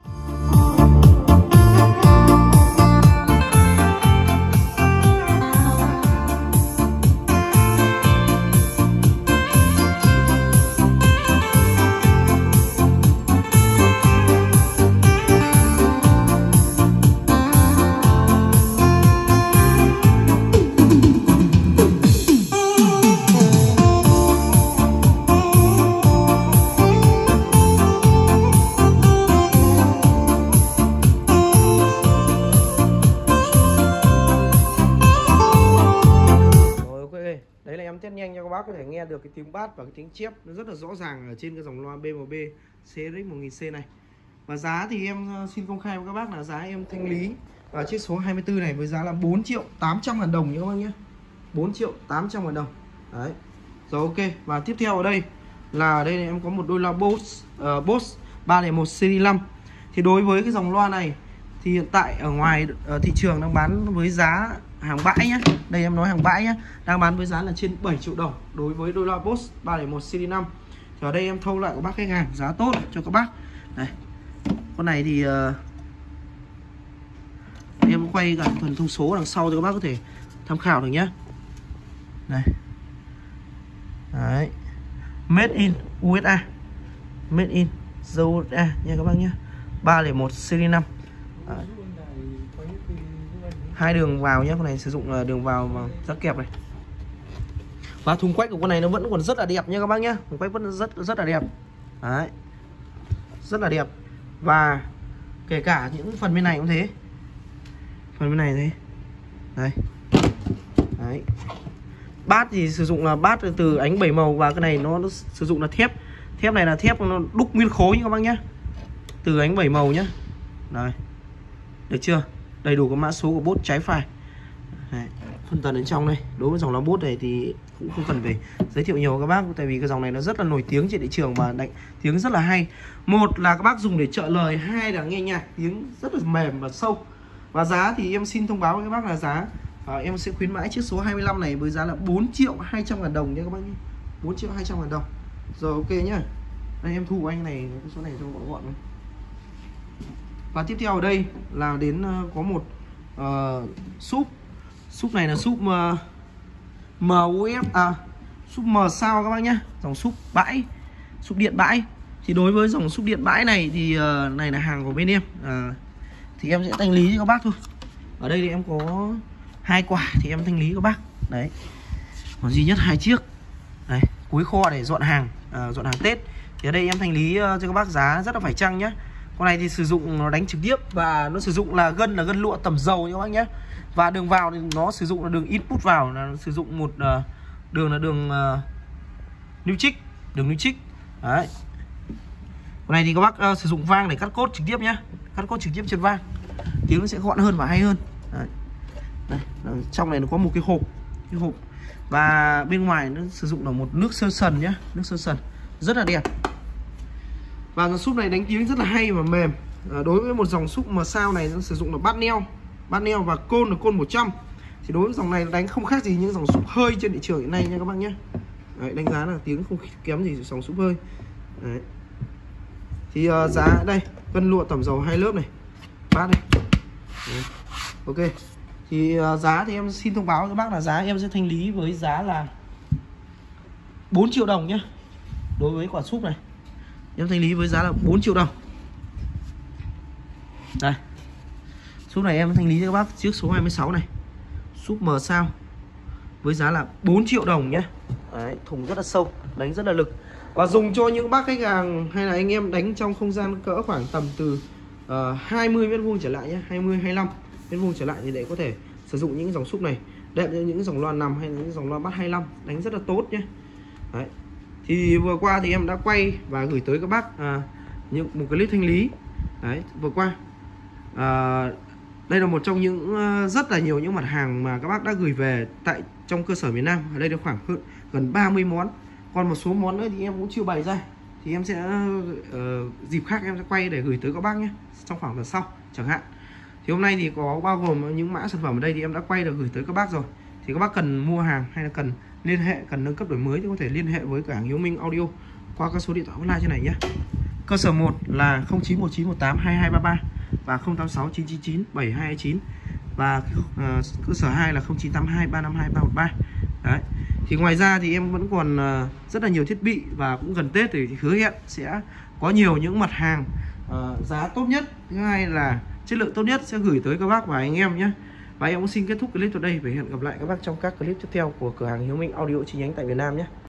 có thể nghe được cái tiếng bass và cái tiếng chép nó rất là rõ ràng ở trên cái dòng loa bê em bê xê ét ích một nghìn C này. Và giá thì em xin công khai với các bác là giá em thanh lý và chiếc số hai mươi tư này với giá là bốn triệu tám trăm ngàn đồng nhé các bác nhé. bốn triệu tám trăm ngàn đồng. Đấy. Rồi ok. Và tiếp theo ở đây là ở đây em có một đôi loa Bose uh, Bose ba không một series năm. Thì đối với cái dòng loa này thì hiện tại ở ngoài ở thị trường đang bán với giá hàng bãi nhé. Đây em nói hàng bãi nhé, đang bán với giá là trên bảy triệu đồng đối với đôi loa Bose ba không một series năm. Thì ở đây em thâu lại của bác khách hàng giá tốt cho các bác. Đây. Con này thì uh, em quay cả phần thông số đằng sau thì các bác có thể tham khảo được nhé. Đây. Đấy. Made in u ét a. Made in u ét a nha các bác nhé. ba không một series năm. Đấy. Hai đường vào nhé, con này sử dụng đường vào và rất kẹp này. Và thùng quách của con này nó vẫn còn rất là đẹp nha các bác nhé. Thùng quách vẫn rất rất là đẹp. Đấy. Rất là đẹp. Và kể cả những phần bên này cũng thế. Phần bên này thế. Đây. Đấy. Bát thì sử dụng là bát từ ánh bảy màu và cái này nó, nó sử dụng là thép. Thép này là thép nó đúc nguyên khối nha các bác nhé. Từ ánh bảy màu nhé. Đây. Được chưa? Đầy đủ các mã số của Bose trái phải. Đấy. Phân tần đến trong đây. Đối với dòng loa Bose này thì cũng không cần phải giới thiệu nhiều các bác, tại vì cái dòng này nó rất là nổi tiếng trên thị trường và đánh tiếng rất là hay. Một là các bác dùng để trợ lời, hai là nghe nhạc tiếng rất là mềm và sâu. Và giá thì em xin thông báo với các bác là giá à, em sẽ khuyến mãi chiếc số hai mươi lăm này với giá là bốn triệu hai trăm ngàn đồng nha các bác nhé. bốn triệu hai trăm ngàn đồng. Rồi ok nhá. Đây em thu của anh này cái số này cho gọn gọn. Và tiếp theo ở đây là đến uh, có một uh, súp. Súp này là súp uh, em u ép à, súp M sao các bác nhé. Dòng súp bãi, súp điện bãi. Thì đối với dòng súp điện bãi này thì uh, này là hàng của bên em. Uh, thì em sẽ thanh lý cho các bác thôi. Ở đây thì em có hai quả thì em thanh lý các bác. Đấy. Còn duy nhất hai chiếc. Đấy, cuối kho để dọn hàng, uh, dọn hàng Tết. Thì ở đây em thanh lý uh, cho các bác giá rất là phải chăng nhé. Con này thì sử dụng nó đánh trực tiếp và nó sử dụng là gân là gân lụa tẩm dầu nha các bác nhé. Và đường vào thì nó sử dụng là đường input vào là sử dụng một uh, đường là đường uh, new trích, đường new trích. Đấy. Con này thì các bác uh, sử dụng vang để cắt cốt trực tiếp nhé, cắt cốt trực tiếp trên vang. Tiếng nó sẽ gọn hơn và hay hơn. Đấy. Đây, trong này nó có một cái hộp, cái hộp và bên ngoài nó sử dụng là một nước sơn sần nhé, nước sơn sần rất là đẹp. Và dòng súp này đánh tiếng rất là hay và mềm. À, đối với một dòng súp mà sao này nó sử dụng là bát neo, bát neo và côn là côn một trăm. Thì đối với dòng này đánh không khác gì những dòng súp hơi trên thị trường hiện nay nha các bác nhé. Đấy, đánh giá là tiếng không kém gì dòng súp hơi. Đấy. Thì uh, giá đây, gân lụa tẩm dầu hai lớp này, bát này. Đấy. Ok. Thì uh, giá thì em xin thông báo các bác là giá em sẽ thanh lý với giá là bốn triệu đồng nhé. Đối với quả súp này em thanh lý với giá là bốn triệu đồng. Đây. Súp này em thanh lý cho các bác chiếc số hai mươi sáu này. Súp M sao với giá là bốn triệu đồng nhé. Đấy, thùng rất là sâu, đánh rất là lực. Và dùng cho những bác khách hàng hay là anh em đánh trong không gian cỡ khoảng tầm từ uh, hai mươi mét vuông trở lại nhé, hai mươi hai mươi lăm mét vuông trở lại thì để có thể sử dụng những dòng súp này. Đẹp như những dòng loa nằm hay là những dòng loa bass hai mươi lăm đánh rất là tốt nhé. Đấy. Thì vừa qua thì em đã quay và gửi tới các bác à, những một clip thanh lý. Đấy, vừa qua à, đây là một trong những rất là nhiều những mặt hàng mà các bác đã gửi về tại trong cơ sở miền Nam. Ở đây là khoảng gần ba mươi món. Còn một số món nữa thì em cũng chưa bày ra. Thì em sẽ uh, dịp khác em sẽ quay để gửi tới các bác nhé, trong khoảng lần sau chẳng hạn. Thì hôm nay thì có bao gồm những mã sản phẩm ở đây thì em đã quay được gửi tới các bác rồi. Thì các bác cần mua hàng hay là cần liên hệ, cần nâng cấp đổi mới thì có thể liên hệ với cửa hàng Hiếu Minh Audio qua các số điện thoại hotline trên này nhé. Cơ sở một là không chín một chín một tám hai hai ba ba và không tám sáu chín chín chín bảy hai hai chín và uh, cơ sở hai là không chín tám hai ba năm hai ba một ba. Đấy. Thì ngoài ra thì em vẫn còn uh, rất là nhiều thiết bị và cũng gần Tết thì hứa hẹn sẽ có nhiều những mặt hàng uh, giá tốt nhất, thứ hai là chất lượng tốt nhất sẽ gửi tới các bác và anh em nhé. Và em cũng xin kết thúc clip tại đây và hẹn gặp lại các bác trong các clip tiếp theo của cửa hàng Hiếu Minh Audio chi nhánh tại Việt Nam nhé.